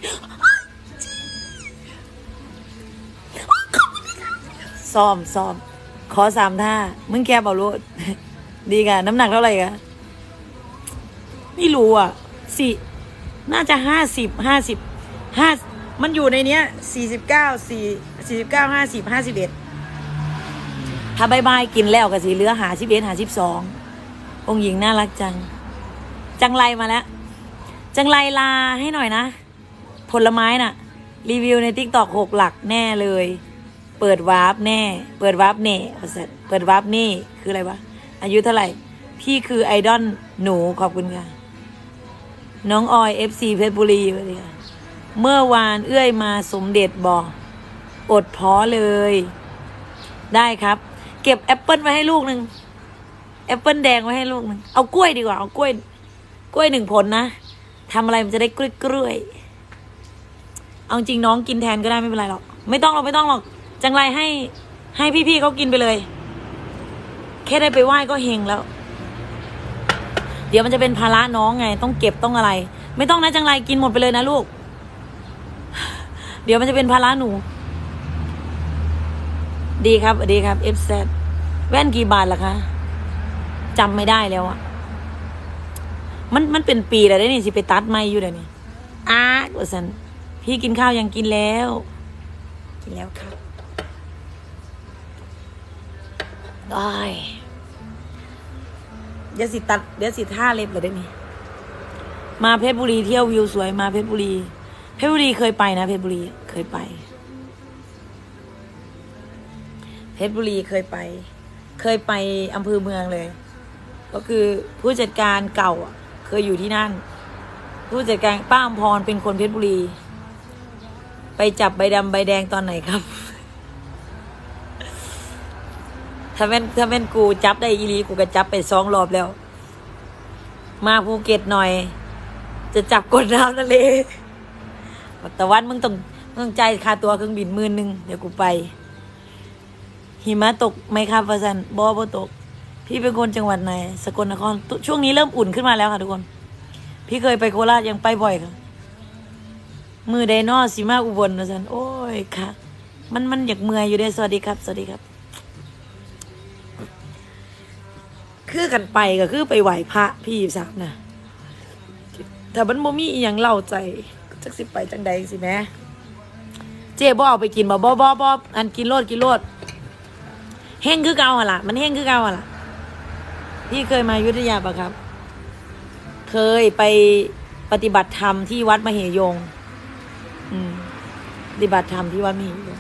ซ้อมซ้อมขอสามท่ามึงแกบอกรู้ดีกันน้ำหนักเท่าไหร่กันไม่รู้อ่ะสี่น่าจะห้าสิบห้าสิบห้ามันอยู่ในเนี้ยสี่สิบเก้าสี่สี่สิบเก้าห้าสิบห้าสิบเอ็ดถ้าบายบายกินแล้วก็สิเหลือหาสิบเอ็ดหาสิบสององค์หญิงน่ารักจังจังไรมาแล้วจังไรลาให้หน่อยนะผลไม้น่ะรีวิวในติ๊กตอกหกหลักแน่เลยเปิดวาร์ปแน่เปิดวาร์ปเน่เปิดวาร์ปนี่คืออะไรวะอายุเท่าไหร่พี่คือไอดอลหนูขอบคุณค่ะน้องออยเอฟซีเพชรบุรีสวัสดีค่ะเมื่อวานเอื้อยมาสมเด็จบอกอดพอเลยได้ครับเก็บแอปเปิลไว้ให้ลูกหนึ่งแอปเปิลแดงไว้ให้ลูกหนึ่งเอากล้วยดีกว่าเอากล้วยกล้วยหนึ่งผลนะทำอะไรมันจะได้กล้วยกล้วยเอาจริงน้องกินแทนก็ได้ไม่เป็นไรหรอกไม่ต้องหรอกไม่ต้องหรอกจังไรให้ให้พี่ๆเขากินไปเลยแค่ได้ไปไหว้ก็เฮงแล้วเดี๋ยวมันจะเป็นภาระน้องไงต้องเก็บต้องอะไรไม่ต้องนะจังไรกินหมดไปเลยนะลูกเดี๋ยวมันจะเป็นภาระหนูดีครับดีครับ เอฟ แซด แว่นกี่บาทล่ะคะจำไม่ได้แล้วอะมันมันเป็นปีแล้วได้นี่สิไปตัดไม่อยู่เดี๋ยวนี้อาร์กว่าสันพี่กินข้าวยังกินแล้วกินแล้วครับได้เดี๋ยวสิตัดเดี๋ยวสิท่าเล็บเลยได้นี่มาเพชรบุรีเที่ยววิวสวยมาเพชรบุรีเพชรบุรีเคยไปนะเพชรบุรีเคยไปเพชรบุรีเคยไปเคยไปอำเภอเมืองเลยก็คือผู้จัดการเก่าเคยอยู่ที่นั่นผู้จัดการป้าอมพรเป็นคนเพชรบุรีไปจับใบดำใบแดงตอนไหนครับถ้าเป็นถ้าเป็นกูจับได้อีลีกูก็จับไปสองรอบแล้วมาภูเก็ตหน่อยจะจับกดน้ำทะเลแต่วันมึงต้องต้องใจค่าตัวเครื่องบินหมื่นหนึ่งเดี๋ยวกูไปหิมะตกไหมครับประสันบอบตกพี่เป็นคนจังหวัดไหนสกลนครช่วงนี้เริ่มอุ่นขึ้นมาแล้วค่ะทุกคนพี่เคยไปโคราชยังไปบ่อยค่ะมือไดโนสีมาอุบลประสันโอ้ยค่ะมันมันอยากเมื่อยอยู่ได้สวัสดีครับสวัสดีครับคือกันไปก็คือไปไหวพระพี่สามนะแต่มันโมมี่อย่างเล่าใจจักสิไปจังใดสิแม่เจ๊บ่เอาไปกินบ่บ่บ่บ่อันกินโลดกินโลดแห้งคือเก่าอะล่ะมันแห้งคือเก่าอะล่ะพี่เคยมาอยุธยาปะครับเคยไปปฏิบัติธรรมที่วัดมเหยงอืมปฏิบัติธรรมที่วัดมเหยง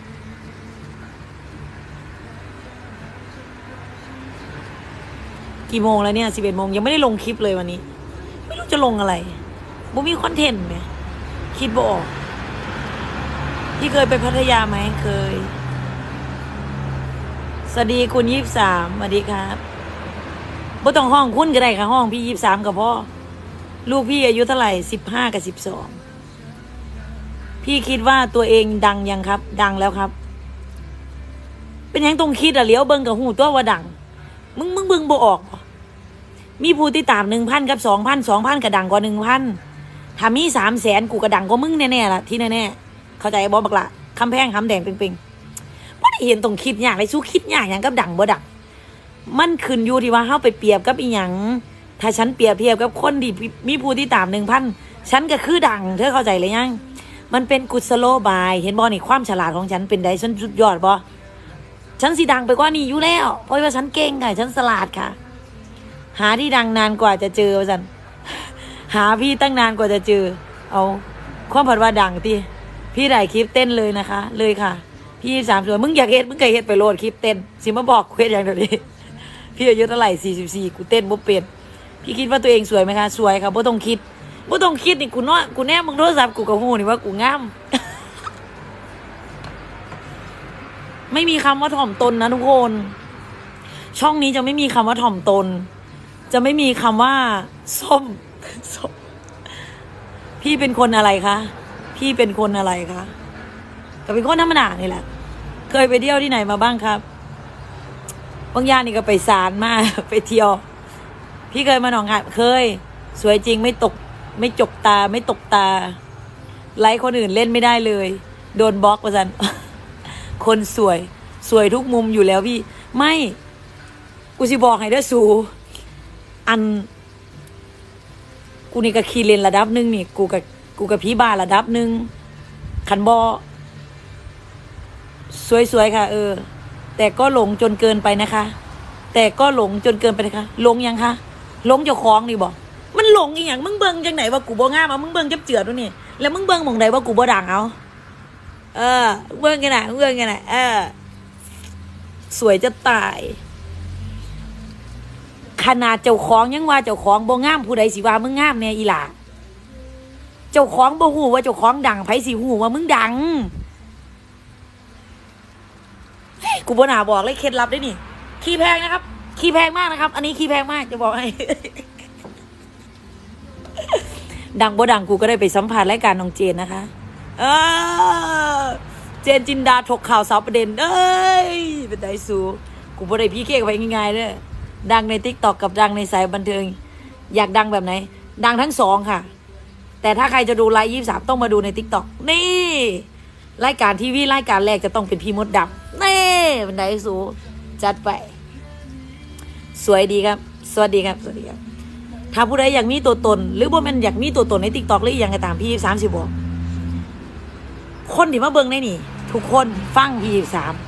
กี่โมงแล้วเนี่ยสิบเอ็ดโมงยังไม่ได้ลงคลิปเลยวันนี้ไม่รู้จะลงอะไรบ่มีคอนเทนต์ไหมคิดบ่ออกพี่เคยไปพัทยาไหมเคยสวัสดีคุณยี่สิบสามสวัสดีครับบ่ต้องห้องคุณก็ได้ค่ะห้องพี่ยี่สิบสามกับพ่อลูกพี่อายุเท่าไหร่สิบห้ากับสิบสองพี่คิดว่าตัวเองดังยังครับดังแล้วครับเป็นยังตรงคิดอะเลี้ยวเบิ้งกับหูตัวว่าดังมึงมึงเบิ้งบ่ออกมีผู้ติดตามหนึ่งพันกับสองพันสองพันกระดังกว่าหนึ่งพันถ้ามีสามแสนกูกระดังกว่ามึงแน่ๆล่ะที่แน่ๆเข้าใจบอบักละคำแพงคำแดงเป่งๆไม่ได้เห็นตรงคิดยากเลยสู้คิดยากอย่างกับดังบ่ดังมันขึ้นอยู่ที่ว่าเฮาไปเปรียบกับอีหยังถ้าฉันเปรียบเทียบกับคนที่มีผู้ติดตามหนึ่งพันฉันก็คือดังเธอเข้าใจเลยยังมันเป็นกุศโลบายเห็นบอนี่ความฉลาดของฉันเป็นไดฉันสุดยอดบอฉันสิดังไปกว่านี้อยู่แล้วเพราะว่าฉันเก่งค่ะฉันฉลาดค่ะหาที่ดังนานกว่าจะเจอฉันหาพี่ตั้งนานกว่าจะเจอเอาความผัดว่าดังที่พี่ได้คลิปเต้นเลยนะคะเลยค่ะพี่สามส่วนมึงอยากเฮ็ดมึงเคยเฮ็ดไปโหลดคลิปเต้นสิมาบอกเควสอย่างเดียวนี้พี่อายุเท่าไหร่สี่สิบสี่กูเต้นบ่เป็นพี่คิดว่าตัวเองสวยไหมคะสวยค่ะบ่ต้องคิดบ่ต้องคิดนี่กูน้อยกูแน่มึงโทรศัพท์กูก็ฮู้นี่ว่ากูงามไม่มีคำว่าถ่อมตนนะทุกคนช่องนี้จะไม่มีคำว่าถ่อมตนจะไม่มีคำว่าส้มส้มพี่เป็นคนอะไรคะพี่เป็นคนอะไรคะก็เป็นคนธรรมดานี่แหละเคยไปเที่ยวที่ไหนมาบ้างครับบางย่านนี่ก็ไปศาลมาไปเที่ยวพี่เคยมาหนองคายเคยสวยจริงไม่ตกไม่จกตาไม่ตกตาไลค์คนอื่นเล่นไม่ได้เลยโดนบล็อกประจันคนสวยสวยทุกมุมอยู่แล้วพี่ไม่กูสิบอกให้เด้อสูอันกูนี่ก็คีเลนระดับหนึ่งนี่กูกับกูกับพี่บาระดับหนึ่งขันบอสวยๆค่ะเออแต่ก็หลงจนเกินไปนะคะแต่ก็หลงจนเกินไปนะคะหลงยังคะหลงเจ้าของนี่บอกมันหลงอีหยังมึงเบิ่งจังไหนว่ากูบ่งามเอามึงเบิ่งจับเจือดูนี่แล้วมึงเบิ่งหม่องใดว่ากูบ่ดังเอาเออเบิ่งกันน่ะเบิ่งกันน่ะเออสวยจะตายขนาดเจ้าของยังว่าเจ้าของบ่งามผู้ใดสิว่ามึงงามแน่อีหล่าเจ้าของบ่ฮู้ว่าเจ้าของดังไผสิฮู้ว่ามึงดังกูบ่น่าบอกเลยเคล็ดลับได้นี่ขี้แพงนะครับขี้แพงมากนะครับอันนี้ขี้แพงมากจะบอกให้ ดังบ่ดังกูก็ได้ไปสัมภาษณ์รายการน้องเจนนะคะเออเจนจินดาถกข่าวสาวประเด็นเอ้ยเป็นไดสูกูบ่ได้พี่เค้กไปง่ายๆเด้อดังใน ติ๊กต็อก กับดังในสายบันเทิงอยากดังแบบไหนดังทั้งสองค่ะแต่ถ้าใครจะดูไลฟ์ยี่สิบสามต้องมาดูใน ติ๊กต็อก นี่รายการทีวีรายการแรกจะต้องเป็นพี่มดดำนี่เป็นไดสูจัดไปสวยดีครับสวัสดีครับสวัสดีครับถ้าผู้ใดอยากมีตัวตนหรือว่ามันอยากมีตัวตนใน ติ๊กต็อก หรืออย่างไรตามพี่ยี่สิบสามสิบอกคนที่มาเบิ่งในนี่ทุกคนฟังพี่ยี่สิบสาม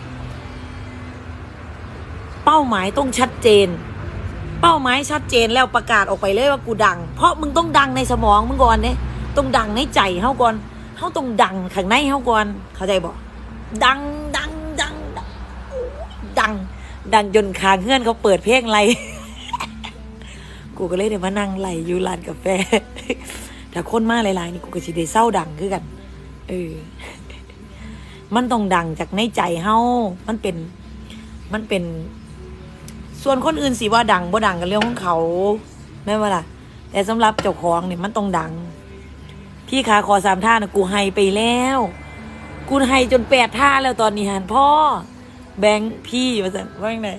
เป้าหมายต้องชัดเจนเป้าหมายชัดเจนแล้วประกาศออกไปเลยว่ากูดังเพราะมึงต้องดังในสมองมึงก่อนเนี่ยต้องดังในใจเฮาก่อนเฮาต้องดังข้างในเฮาก่อนเข้าใจบ่ดังดังดังดังดังดังจนคางเงื่อนเขาเปิดเพลงไร กูก็เลยเดี๋ยวมานั่งไหลอยู่ร้านกาแฟแต่คนมาหลายๆนี่กูก็สิได้เศร้าดังคือกันเออมันต้องดังจากในใจเฮามันเป็นมันเป็นส่วนคนอื่นสิว่าดังบ่ดังกันเรื่องของเขาแม่ว่าล่ะแต่สำหรับเจ้าของเนี่ยมันต้องดังพี่ขาขอสามท่านะกูให้ไปแล้วกูให้จนแปดท่าแล้วตอนนี้หันพ่อแบงค์พี่มาสั่นว่าอย่างไร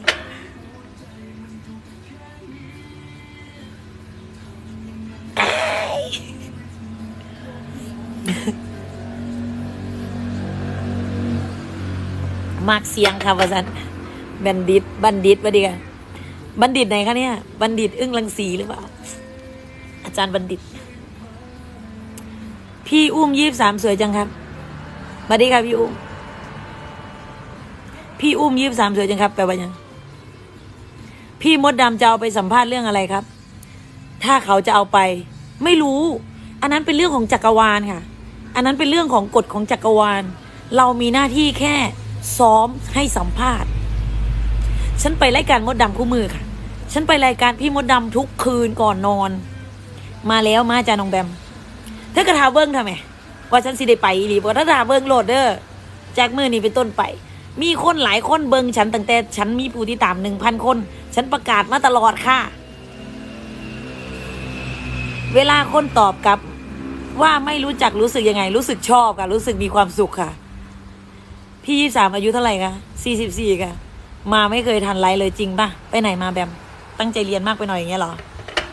มากเสียงค่ะว่าสั่นบัณฑิตบัณฑิตว่าดีกันบัณฑิตไหนคะเนี่ยบัณฑิตอึ้งรังสีหรือเปล่าอาจารย์บัณฑิตพี่อุ้มยี่สิบสามสวยจังครับมาดีค่ะพี่อุ้มพี่อุ้มยี่สิบสามสวยจังครับแปลว่ายังพี่มดดำจะเอาไปสัมภาษณ์เรื่องอะไรครับถ้าเขาจะเอาไปไม่รู้อันนั้นเป็นเรื่องของจักรวาลค่ะอันนั้นเป็นเรื่องของกฎของจักรวาลเรามีหน้าที่แค่ซ้อมให้สัมภาษณ์ฉันไปรายการมดดำคู่มือค่ะฉันไปรายการพี่มดดำทุกคืนก่อนนอนมาแล้วมาจ้าน้องแบมเธอกระทาเบิ้งทำไมว่าฉันสิได้ไปหรือว่าถ้าทาเบิ้งโหลดเด้อจากมือนี้เป็นต้นไปมีคนหลายคนเบิ้งฉันตั้งแต่ฉันมีผู้ติดตามหนึ่งพันคนฉันประกาศมาตลอดค่ะเวลาคนตอบกลับว่าไม่รู้จักรู้สึกยังไงรู้สึกชอบค่ะรู้สึกมีความสุขค่ะพี่ยี่สิบสามอายุเท่าไหร่คะสี่สิบสี่ค่ะมาไม่เคยทันไลฟ์เลยจริงป่ะไปไหนมาแบมตั้งใจเรียนมากไปหน่อยอย่างเงี้ยหรอ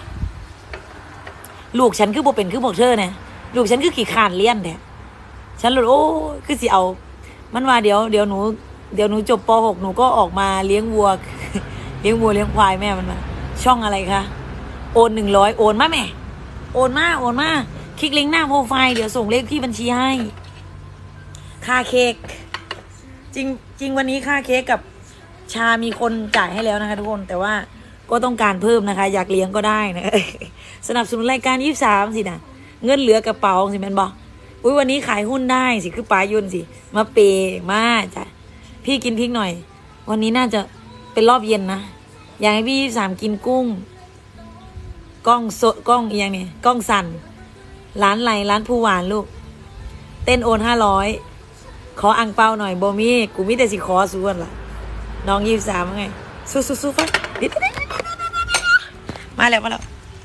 ลูกฉันคือบ่เป็นคือบอกเธอเนี่ยลูกฉันคือขี้ข่านเลี้ยนแท้ฉันเลยโอ้คือสิเอามันว่าเดี๋ยวเดี๋ยวหนูเดี๋ยวหนูจบป.หกหนูก็ออกมาเลี้ยงวัว เลี้ยงวัวเลี้ยงควายแม่มันมาช่องอะไรคะโอนหนึ่งร้อยโอนมาแม่โอนมาโอนมาคลิกลิงก์หน้าโปรไฟล์เดี๋ยวส่งเลขที่บัญชีให้ค่าเค้กจริงจริงวันนี้ค่าเค้กกับชามีคนจ่ายให้แล้วนะคะทุกคนแต่ว่าก็ต้องการเพิ่มนะคะอยากเลี้ยงก็ได้นะ สนับสนุนรายการยี่สิบสามสินะเงินเหลือกระเป๋าสิแม่นบอกอุ้ยวันนี้ขายหุ้นได้สิคือปลายุนสิมาเปมาจ้ะพี่กินพริกหน่อยวันนี้น่าจะเป็นรอบเย็นนะอยากให้พี่ยี่สิบสามกินกุ้งกล้องสดกล้องอีกอย่างนี้กล้องสั่นร้านไหลร้านผู้หวานลูกเต้นโอนห้าร้อยขออังเปาหน่อยโบมี่กูมิแต่สิขอส่วนล่ะน้องยี่สิบสามไงสู้สู้สู้ไปมาแล้วมาแล้ว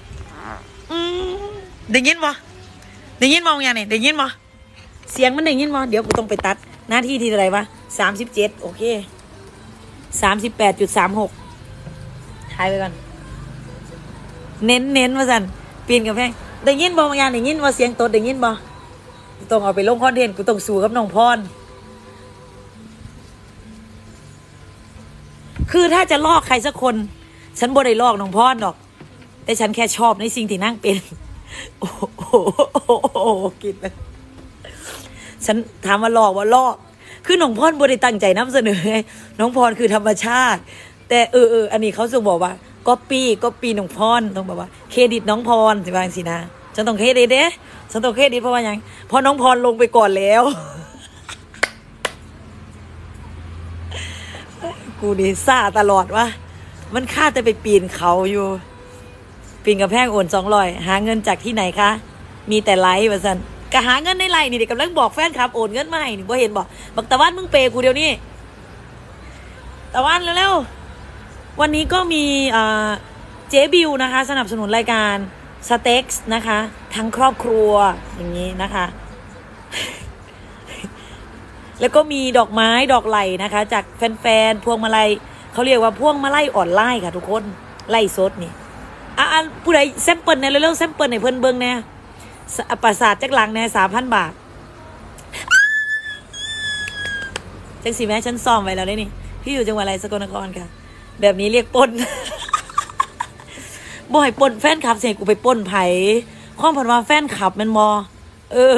ได้ยินบ่ได้ยินมองยังเนี่ยได้ยินบ่เสียงมันได้ยินบ่เดี๋ยวกูต้องไปตัดหน้าที่ที่อะไรวะสามสิบเจ็ดโอเคสามสิบแปดจุดสามหกถ่ายไปก่อนเน้นเน้นมาสั่นเปลี่ยนกับแพงได้ยินบ่มองยังได้ยินว่าเสียงตดได้ยินบ่กูต้องเอาไปลงคอนเทนต์กูต้องสู้กับน้องพรคือถ้าจะลอกใครสักคนฉันบ่ได้ลอกน้องพรหรอกแต่ฉันแค่ชอบในสิ่งที่นั่งเป็นโอ้โหกินเลยฉันถามว่าลอกว่าลอกคือน้องพรบ่ได้ตั้งใจนำเสนอไงน้องพรคือธรรมชาติแต่เออเอออันนี้เขาจะบอกว่าก๊อปปี้ก๊อปปี้น้องพรต้องบอกว่าเครดิตน้องพรสิว่าจังซี่นะฉันต้องเครดิตเด้ฉันต้องเครดิตเพราะว่าหยังเพราะน้องพรลงไปก่อนแล้วกูนี่ซ่าตลอดว่ามันค่าจะไปปีนเขาอยู่ปีนกระแพงโอนสองร้อยหาเงินจากที่ไหนคะมีแต่ไลฟ์ว่าซั่นก็หาเงินในไลฟ์นี่เด็กกำลังบอกแฟนครับโอนเงินมาให้นี่บ่เห็นบอกบักตะวันมึงเปย์กูเดี๋ยวนี้ตะวันเร็วๆวันนี้ก็มีเจ๊บิวนะคะสนับสนุนรายการสเต็กส์นะคะทั้งครอบครัวอย่างนี้นะคะแล้วก็มีดอกไม้ดอกไหลนะคะจากแฟนๆพวงมาลัยเขาเรียกว่าพวงมาลัยออนไลน์ค่ะทุกคนไล่สดนี่อ่ะผู้ใดแซมเปิลเนี่ยเรื่องแซมเปิลในเพิ่นเบิ้งเนี่ยปราสาทจักหลังเนี่ยสามพันบาทจังสีแม่ฉันซ้อมไว้แล้วได้นี่พี่อยู่จังหวัดอะไรสกลนครค่ะแบบนี้เรียกปนบ่อยปนแฟนคลับเสียกูไปปนไผ่ข้อมพันว่าแฟนคลับมันมอเออ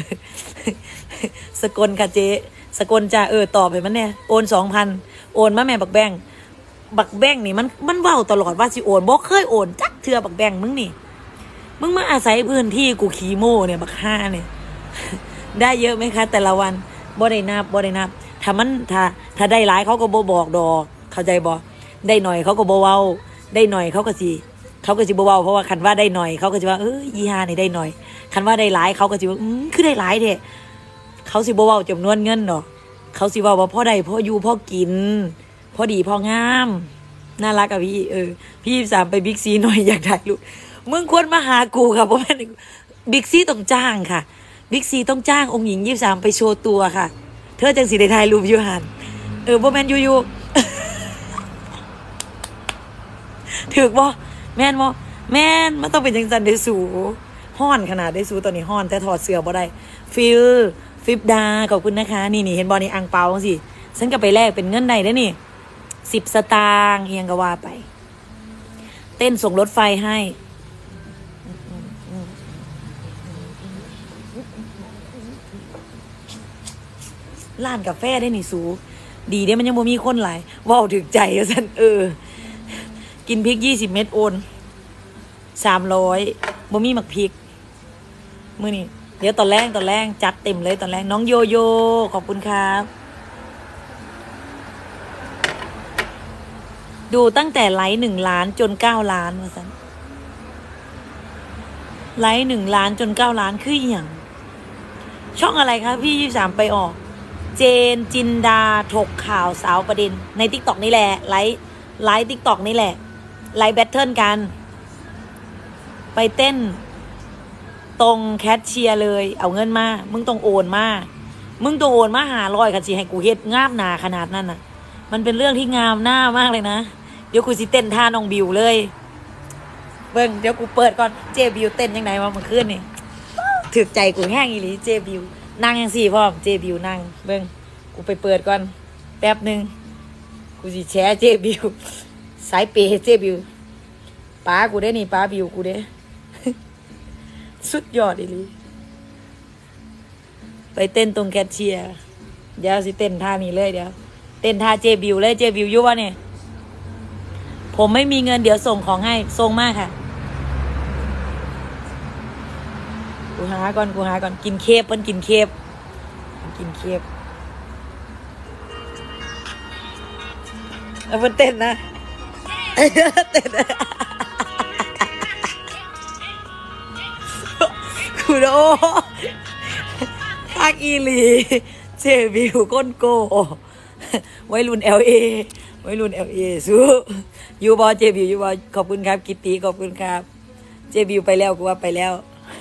สกลค่ะเจ๊สกลจะเออตอบไปมันเนี่ยโอนสองพันโอนมาแม่บักแบงบักแบงนี่มันมันเว้าตลอดว่าสิโอนบ่เคยโอนจักเทื่อบักแบงมึงนี่มึงมาอาศัยพื้นที่กูขี้โม่เนี่ยบักห้าเนี่ยได้เยอะไหมคะแต่ละวันบ่ได้นับบ่ได้นับถ้ามันถ้าถ้าได้หลายเขาก็บ่บอกดอกเข้าใจบ่ได้หน่อยเขาก็บ่เว้าได้หน่อยเขาก็สิเขาก็สิบ่เว้าเพราะว่าคันว่าได้หน่อยเขาก็สิว่าเอ้ยยี่ห้านี่ได้หน่อยคันว่าได้หลายเขาก็สิว่าอืมคือได้หลายแท้เขาสิบ่เว้าจำนวนเงินดอกเขาสิเว้าว่าพอได้พออยู่พอกินพอดีพองามน่ารักอ่ะพี่เออพี่สามไปบิ๊กซีหน่อยอยากถ่ายรูปมึงควรมาหากูค่ะเพราะว่าบิ๊กซีต้องจ้างค่ะบิ๊กซีต้องจ้างองค์หญิงยี่สามไปโชว์ตัวค่ะเธอจังสีได้ถ่ายรูปอยู่หันเออบ่แมนยูยูถือบ่แม่นบ่แม่นมันต้องเป็นจังสันได้สูห้อนขนาดได้สูตอนนี้ห้อนแต่ถอดเสื้อบ่ได้ฟิลฟิปดาขอบคุณนะคะนี่นี่เห็นบอลนี่อังเปาสิฉันก็ไปแลกเป็นเงินได้ได้นี่สิบสตางค์เอียงก็ว่าไปเต้นส่งรถไฟให้ร้านกาแฟได้นี่สูดีเด้มันยังบ่มีคนหลายว้าวถึงใจอ่ะฉันเออกินพริกยี่สิบเม็ดโอนสามร้อยบ่มีหมักพริกมื้อนี้เดี๋ยวตอนแรกตอนแรกจัดเต็มเลยตอนแรกน้องโยโย่ขอบคุณครับดูตั้งแต่ไลฟ์หนึ่งล้านจนเก้าล้านว่าซั่นไลฟ์หนึ่งล้านจนเก้าล้านคืออย่างช่องอะไรคะพี่ยี่สิบสามไปออกเจนจินดาถกข่าวสาวประเด็นใน TikTok นี่แหละไลฟ์ไลฟ์ TikTok นี่แหละไลฟ์แบทเทิลกันไปเต้นตรงแคชเชียร์เลยเอาเงินมามึงต้องโอนมามึงต้องโอนมาหาร้อยคันสิให้กูเฮ็ดงามหนาขนาดนั้นน่ะมันเป็นเรื่องที่งามหน้ามากเลยนะเดี๋ยวกูสิเต้นท่าน้องบิวเลยเบิ่งเดี๋ยวกูเปิดก่อนเจบิวเต้นยังไงวะเมื่อคืนนี่ถึกใจกูแห้งอีหลีเจบิวนั่งยังสี่พ่อเจบิวนั่งเบิ่งกูไปเปิดก่อนแป๊บนึงกูสิแชร์เจบิวสายเปย์เจบิวป้ากูได้นี่ป้าบิวกูได้สุดยอดอีหลีไปเต้นตรงแคชเชียร์เดี๋ยวสิเต้นท่านี้เลยเดี๋ยวเต้นท่าเจบิวเลยเจบิวยุ่วะเนี่ยผมไม่มีเงินเดี๋ยวส่งของให้ส่งมากค่ะกูหาก่อนกูหาก่อนกินเคฟเพิ่นกินเคฟกินเคฟเอาเพิ่นเต้นนะเต้นกูโดทักอีลีเจบิวก้นโกวัยรุ่น แอล เอ วัยรุ่น แอล เอ สู้ยูบอเจบิวยูบอขอบคุณครับกิตติขอบคุณครับเจบิวไปแล้วกูว่าไปแล้ว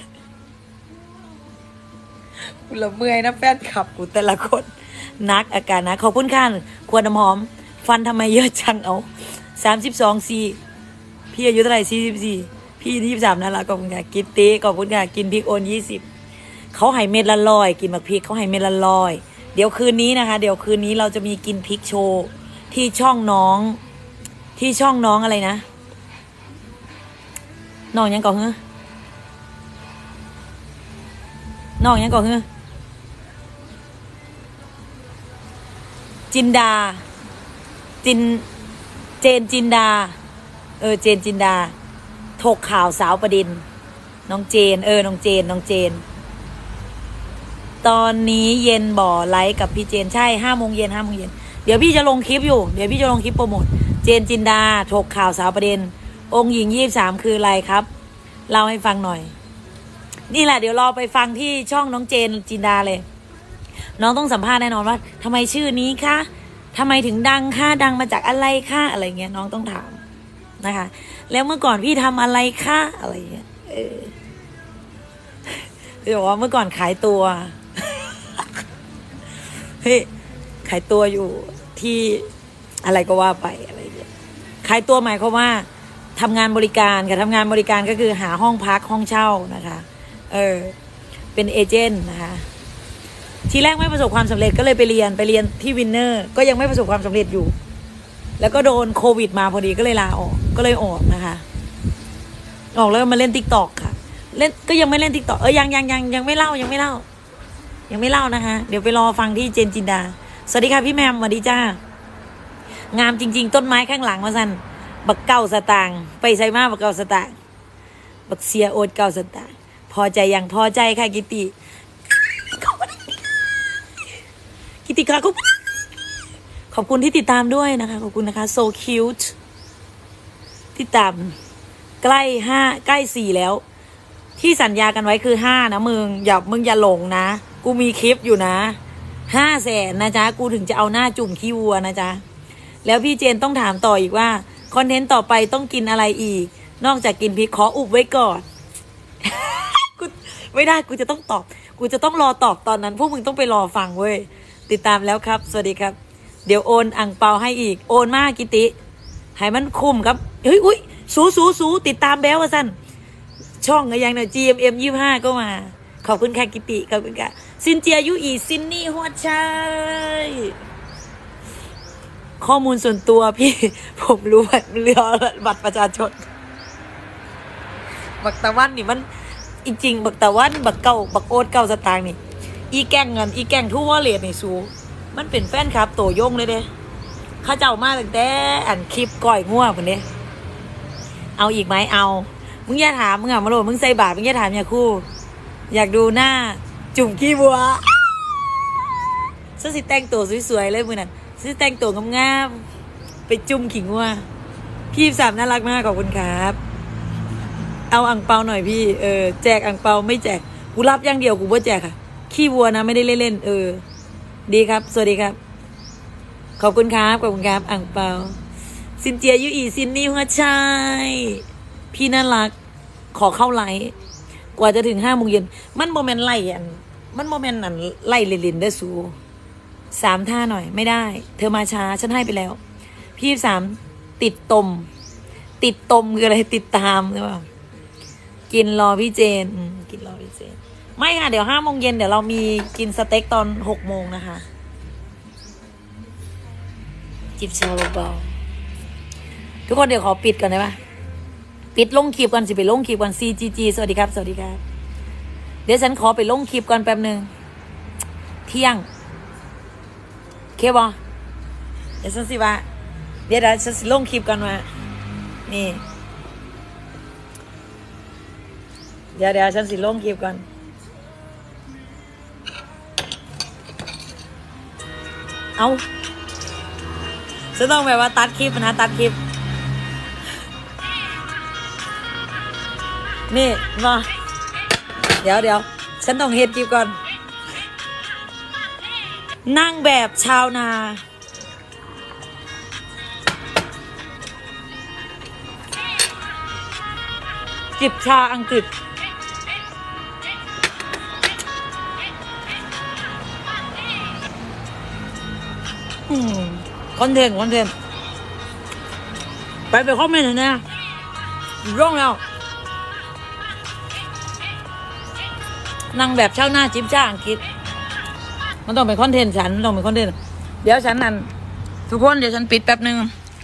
กูละเมื่อยนะแฟนคลับกูแต่ละคนนักอาการนะขอบคุณค่ะควรน้ำหอมฟันทำไมเยอะจังเอาสามสิบสองซีพี่อายุเท่าไหร่สี่สิบสี่พี่ยี่สิบสามนั่นแหละขอบคุณค่ะกิตติขอบคุณค่ะกินพริกโอนยี่สิบเขาให้เม็ดละร้อยกินหมักพริกเขาให้เม็ดละร้อยเดี๋ยวคืนนี้นะคะเดี๋ยวคืนนี้เราจะมีกินพริกโชว์ที่ช่องน้องที่ช่องน้องอะไรนะน้องยังก่อนเหรอน้องยังก่อนเหรอจินดาจินเจนจินดาเออเจนจินดาถกข่าวสาวประเด็นน้องเจนเออน้องเจนน้องเจนตอนนี้เย็นบ่อไลฟ์กับพี่เจนใช่ห้าโมงเย็นห้าโมงเย็นเดี๋ยวพี่จะลงคลิปอยู่เดี๋ยวพี่จะลงคลิปโปรโมทเจนจินดาถกข่าวสาวประเด็นองค์หญิงยี่สิบสามคืออะไรครับเล่าให้ฟังหน่อยนี่แหละเดี๋ยวรอไปฟังที่ช่องน้องเจนจินดาเลยน้องต้องสัมภาษณ์แน่นอนว่าทำไมชื่อนี้คะทำไมถึงดังคะดังมาจากอะไรคะอะไรเงี้ยน้องต้องถามนะคะแล้วเมื่อก่อนพี่ทำอะไรคะอะไรเงี้ยเออเดี๋ยวว่าเมื่อก่อนขายตัวเฮ้ยขายตัวอยู่ที่อะไรก็ว่าไปอะไรเงี้ยขายตัวหมายความว่าทำงานบริการค่ะทำงานบริการก็คือหาห้องพักห้องเช่านะคะเออเป็นเอเจนต์นะคะทีแรกไม่ประสบความสำเร็จก็เลยไปเรียนไปเรียนที่วินเนอร์ก็ยังไม่ประสบความสำเร็จอยู่แล้วก็โดนโควิดมาพอดีก็เลยลาออกก็เลยออกนะคะออกแล้วมาเล่นติ๊กต็อกค่ะเล่นก็ยังไม่เล่นติ๊กต็อกเออยังยังยังยังไม่เล่ายังไม่เล่ายังไม่เล่านะคะเดี๋ยวไปรอฟังที่เจนจินดาสวัสดีค่ะพี่แมมสวัสดีจ้างามจริงๆต้นไม้ข้างหลังมาสั่นบักเก่าสตางไปใส่มาบักเก่าสตางบักเสียโอดเก่าสตางพอใจยังพอใจค่ะกิติกิติค่ะขอบขอบคุณที่ติดตามด้วยนะคะขอบคุณนะคะ so cute ติดตามใกล้ห้าใกล้สี่แล้วที่สัญญากันไว้คือห้านะมึงอย่ามึงอย่าหลงนะกูมีคลิปอยู่นะห้าแสนนะจ๊ะกูถึงจะเอาหน้าจุ่มขี้วัวนะจ๊ะแล้วพี่เจนต้องถามต่ออีกว่าคอนเทนต์ต่อไปต้องกินอะไรอีกนอกจากกินพริกขออุบไว้ก่อน กูไม่ได้กูจะต้องตอบกูจะต้องรอตอบตอนนั้นพวกมึงต้องไปรอฟังเว้ยติดตามแล้วครับสวัสดีครับเดี๋ยวโอนอั่งเปาให้อีกโอนมากกิติให้มันคุ้มครับเฮ้ยอุ้ยสูสูสูติดตามแบ๊วว่าสั้นช่องอะไรอย่างเนี่ย จี เอ็ม เอ็ม ยี่สิบห้าก็มาขอบคุณค่ะกิติขอบคุณค่ะซินเจียยุอีซินนี่หัวใจข้อมูลส่วนตัวพี่ผมรู้ว่าเรือบัตรประชาชนบักตะวันนี่มันจริงๆบักตะวันบักเก่าบักโอ๊ตเก่าสตางค์นี่อีแกงเงินอีแกงทั่วเลดนี่สูมันเป็นแฟนคลับโตโยงเลยเด้ข้าเจ้ามาตั้งแต่อันคลิปก้อยง่วงคนนี้เอาอีกไหมเอามึงอย่าถามมึงอ่ะมาโหลดมึงใส่บาทมึงอย่าถามอย่าคู่อยากดูหน้าจุ่มขี้บัวฉันสิแต่งตัวสวยๆเลยมึงนั่นฉันแต่งตัวงามๆไปจุ่มขิงวัวพี่สามน่ารักมากขอบคุณครับเอาอั่งเปาหน่อยพี่เออแจกอั่งเปาไม่แจกกูรับอย่างเดียวกูบ่แจกค่ะขี้วัวนะไม่ได้เล่นๆเออดีครับสวัสดีครับขอบคุณครับขอบคุณครับอั่งเปาซินเจียยุอีซินนี่หัวใจพี่น่ารักขอเข้าไลฟ์กว่าจะถึงห้าโมงเย็นมันโมเมนต์ไล่อันมันโมเมนต์อันไล่ลิลินได้สูสามท่าหน่อยไม่ได้เธอมาช้าฉันให้ไปแล้วพี่สามติดตมติดตมคืออะไรติดตามใช่ป่ะกินรอพี่เจนกินรอพี่เจนไม่ค่ะเดี๋ยวห้าโมงเย็นเดี๋ยวเรามีกินสเต็กตอนหกโมงนะคะจิบชาเบาๆทุกคนเดี๋ยวขอปิดก่อนได้ปะปิดลงคลิปก่อนสิไปลงคลิปก่อน ซี จี จี สวัสดีครับสวัสดีครับเดี๋ยวฉันขอไปลงคลิปก่อนแป๊บนึงเที่ยงเคบอเดี๋ยวฉันสิว่าเดี๋ยวฉันสิลงคลิปก่อนมานี่เดี๋ยวเดี๋ยวฉันสิลงคลิปก่อนเอาฉันต้องแบบว่าตัดคลิปนะตัดคลิปนี่มาเดี๋ยวเดี๋ยวฉันต้องเฮ็ดคลิปก่อนนั่งแบบชาวนาจิบชาอังกฤษอืมคอนเทนต์คอนเทนต์ไปไปคอมเมนต์นะร่องแล้วนั่งแบบชาวนาจิบชาอังกฤษมันต้องเป็นคอนเทนต์ฉันต้องเป็นคอนเทนต์เดี๋ยวฉันนั่นทุกคนเดี๋ยวฉันปิดแป๊บนึง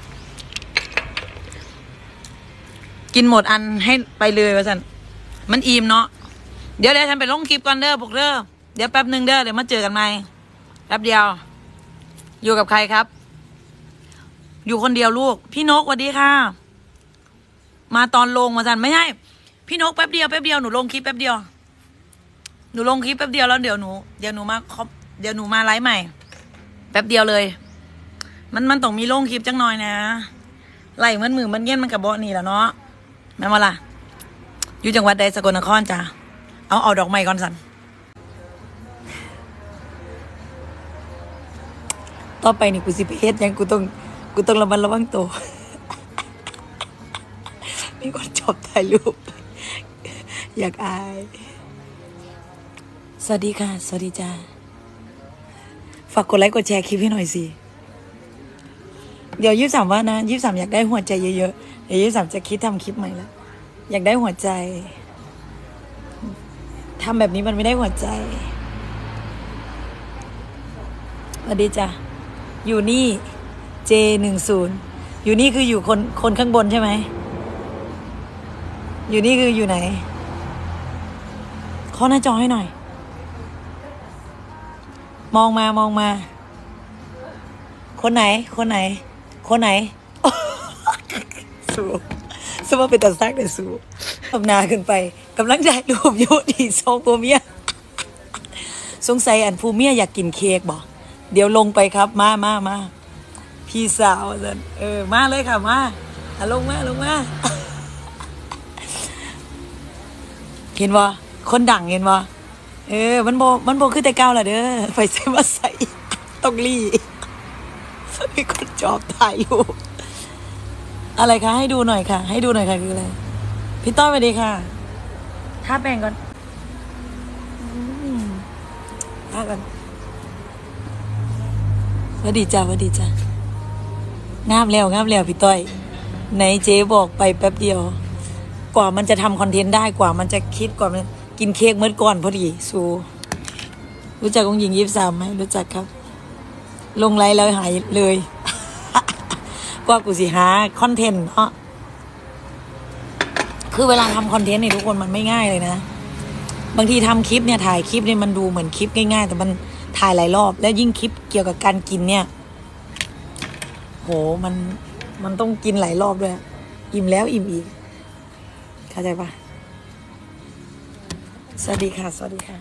กินหมดอันให้ไปเลยว่าฉันมันอิ่มเนาะเดี๋ยวเดี๋ยวฉันไปลงคลิปก่อนเด้อพวกเด้อเดี๋ยวแป๊บนึงเด้อเดี๋ยวมาเจอกันใหม่แป๊บเดียวอยู่กับใครครับ อยู่คนเดียวลูกพี่นกสวัสดีค่ะมาตอนลงมาสันไม่ใช่พี่นกแป๊บเดียวแป๊บเดียวหนูลงคลิปแป๊บเดียวหนูลงคลิปแป๊บเดียวแล้วเดี๋ยวหนูเดี๋ยวหนูมาเดี๋ยวหนูมาไลฟ์ใหม่แป๊บเดียวเลยมันมันต้องมีลงคลิปจังหน่อยนะไล่มันมือมันเงี้ยมันกับบ่นี่แหละเนาะแม่มาล่ะอยู่จังหวัดใดสกลนครจ้ะเอาเอาดอกไม้ก่อนสันต่อไปนี่กูสิไปเฮ็ดยังกูต้องกูต้องระมัดระวังตัวมีคนชอบถ่ายรูปอยากอายสวัสดีค่ะสวัสดีจ้าฝากกดไลค์กดแชร์คลิปให้หน่อยสิเดี๋ยวยี่สามว่านะยี่สามอยากได้หัวใจเยอะๆเดี๋ยวยี่สามจะคิดทำคลิปใหม่แล้วอยากได้หัวใจทำแบบนี้มันไม่ได้หัวใจสวัสดีจ้าอยู่นี่ เจ หนึ่งศูนย์ อยู่นี่คืออยู่คนคนข้างบนใช่ไหมอยู่นี่คืออยู่ไหนขอหน้าจอให้หน่อยมองมามองมาคนไหนคนไหนคนไหน สู้สู้ว่าเป็นตัดซักเดี๋ยวสู้ทำนาขึ้นไปกำลังได้รูปยุดีโซฟูเมียสงสัยอันฟูเมียอยากกินเค้กบอกเดี๋ยวลงไปครับมามามาพี่สาวสันเออมาเลยค่ะมาลงมาลงมาเห็นบ่คนดังเห็นบ่เออมันโบมันโบขึ้นแต่เก้าละเด้อไปซื้อมาใส่ต้องรีมีคนจอบถ่ายอยู่อะไรคะให้ดูหน่อยค่ะให้ดูหน่อยค่ะคืออะไรพี่ต้อยสวัสดีค่ะท่าแป้งก่อนท่าก่อนสวัสดีจ้าสวัสดีจ้างามแล้วงามแล้วพี่ต้อยไหนเจ๊บอกไปแป๊บเดียวกว่ามันจะทำคอนเทนต์ได้กว่ามันจะคิดกว่ามันกินเค้กเมื่อก่อนพอดีสูรู้จักองค์หญิงยี่สิบสามไหมรู้จักครับลงไลน์แล้วหายเลยกว่ากูสิหาคอนเทนต์เนาะคือเวลาทำคอนเทนต์เนี่ยทุกคนมันไม่ง่ายเลยนะบางทีทำคลิปเนี่ยถ่ายคลิปเนี่ยมันดูเหมือนคลิปง่ายๆแต่มันถ่ายหลายรอบแล้วยิ่งคลิปเกี่ยวกับการกินเนี่ยโหมันมันต้องกินหลายรอบด้วยอิ่มแล้วอิ่มอีกเข้าใจปะสวัสดีค่ะสวัสดีค่ะ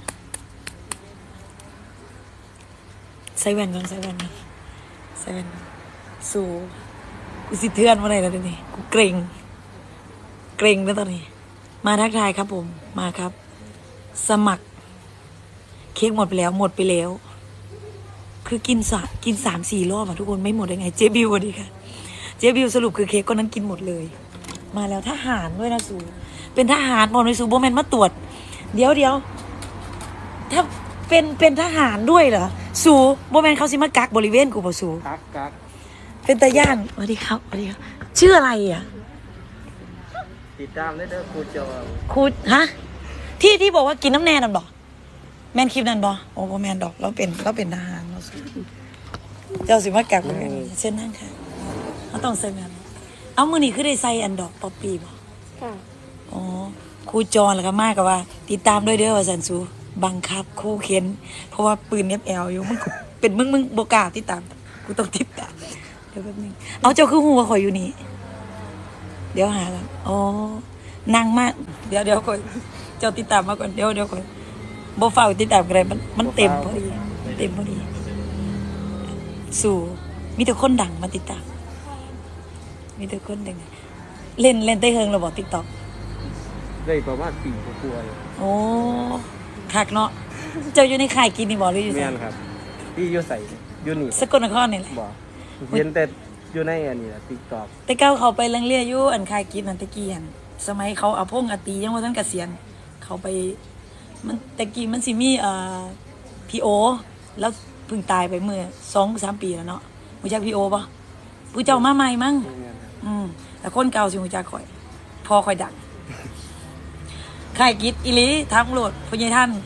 ใส่แว่นก่อนใส่แว่นก่อนใส่แว่นสู้กูสิเทือนมาไหนแล้วเดี๋ยวนี้กูเกรงเกรงแล้วตอนนี้มาทักทายครับผมมาครับสมัครเค้กหมดไปแล้วหมดไปแล้วคือกินสะกินสามสี่รอบอะทุกคนไม่หมดได้ไงเจบิวสวัสดีค่ะเจบิวสรุปคือเค้กก้อนนั้นกินหมดเลยมาแล้วทหารด้วยนะสูเป็นทหารบอกเลยสูโบแมนมาตรวจเดี๋ยวเดี๋ยวถ้าเป็นเป็นทหารด้วยเหรอสูโบแมนเขาสิมากักบริเวณกูป่ะสูกักกักเป็นตาย่านสวัสดีครับสวัสดีครับชื่ออะไรอ่ะติดตามได้เด้อครูจอครูฮะที่ที่บอกว่ากินน้ำแน่นำดอกแมนคลิปนั่นบอโอ้โบแมนดอกเราเป็นเราเป็นทหารเราสูเจ้าสิมากักบริเวณเช่นนั่นค่ะเขาต้องใส่แมนเอามือนี่คือได้ใส่อันดอกป๊อปปี้บ่ค่ะอ๋อครูจรแล้วก็มากกับว่าติดตามด้วยเด้อว่าสันสูบังคับครูเข็นเพราะว่าปืนเอฟแอลอยู่มึงเป็นมึงมึงโบกาติดตามกูต้องติดตามเดี๋ยวแป๊บนึงเอาเจ้าคือหัวข่อยอยู่นี่เดี๋ยวหากันอ๋อนั่งมากเดี๋ยวเดี๋ยวข่อยเจ้าติดตามมาก่อนเดี๋ยวเดี๋ยวข่อยโบฟ้าติดตามกันเลยมันมันเต็มพอดีเต็มพอดีสู่มีแต่คนดังมาติดตามมีแต่คนดังเล่นเล่นได้เฮิงเราบอกติ๊กต็อกได้ประมาณปีกว่าเลยโอ้คักเนาะเจ้าอยู่ในค่ายกินนี่บอกหรืออยู่ไสแม่นครับพี่อยู่ใส่อยู่นี่สกลนครนี่แหละบ่เห็นแต่อยู่ในอันนี้แหละ TikTok แต่เก้าเขาไปลังเลียอยู่อันค่ายกินนั่นตะกี้หั่นสมัยเขาอาพงอาตียังบ่ทันเกษียณเขาไปมันตะกี้มันสิมีเอ่อพี่โอแล้วเพิ่งตายไปเมื่อ สองถึงสาม ปีแล้วเนาะรู้จักพี่โอป่ะผู้เจ้ามาใหม่มั้งอืมแต่คนเก่าสิรู้จักข่อยพอข่อยดังค่ายกิจอีหลีทางโหลดพ่อใหญ่ท่าน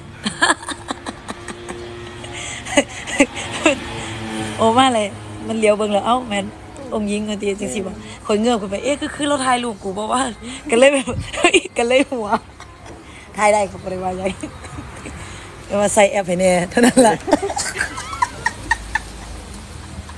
โอ้มาเลยมันเลี้ยวเบิ่งแล้วเอ้าแม่นองค์หญิงก็ตีจังซี่บ่ข่อยเงือบขึ้นไปเอ๊ะคือคือเราถ่ายรูปกูบ่ว่าก็เลยแบบก็เลยหัวถ่ายได้ก็บ่ได้ว่าใหญ่แต่ว่าใส่แอปให้แน่เท่านั้นล่ะ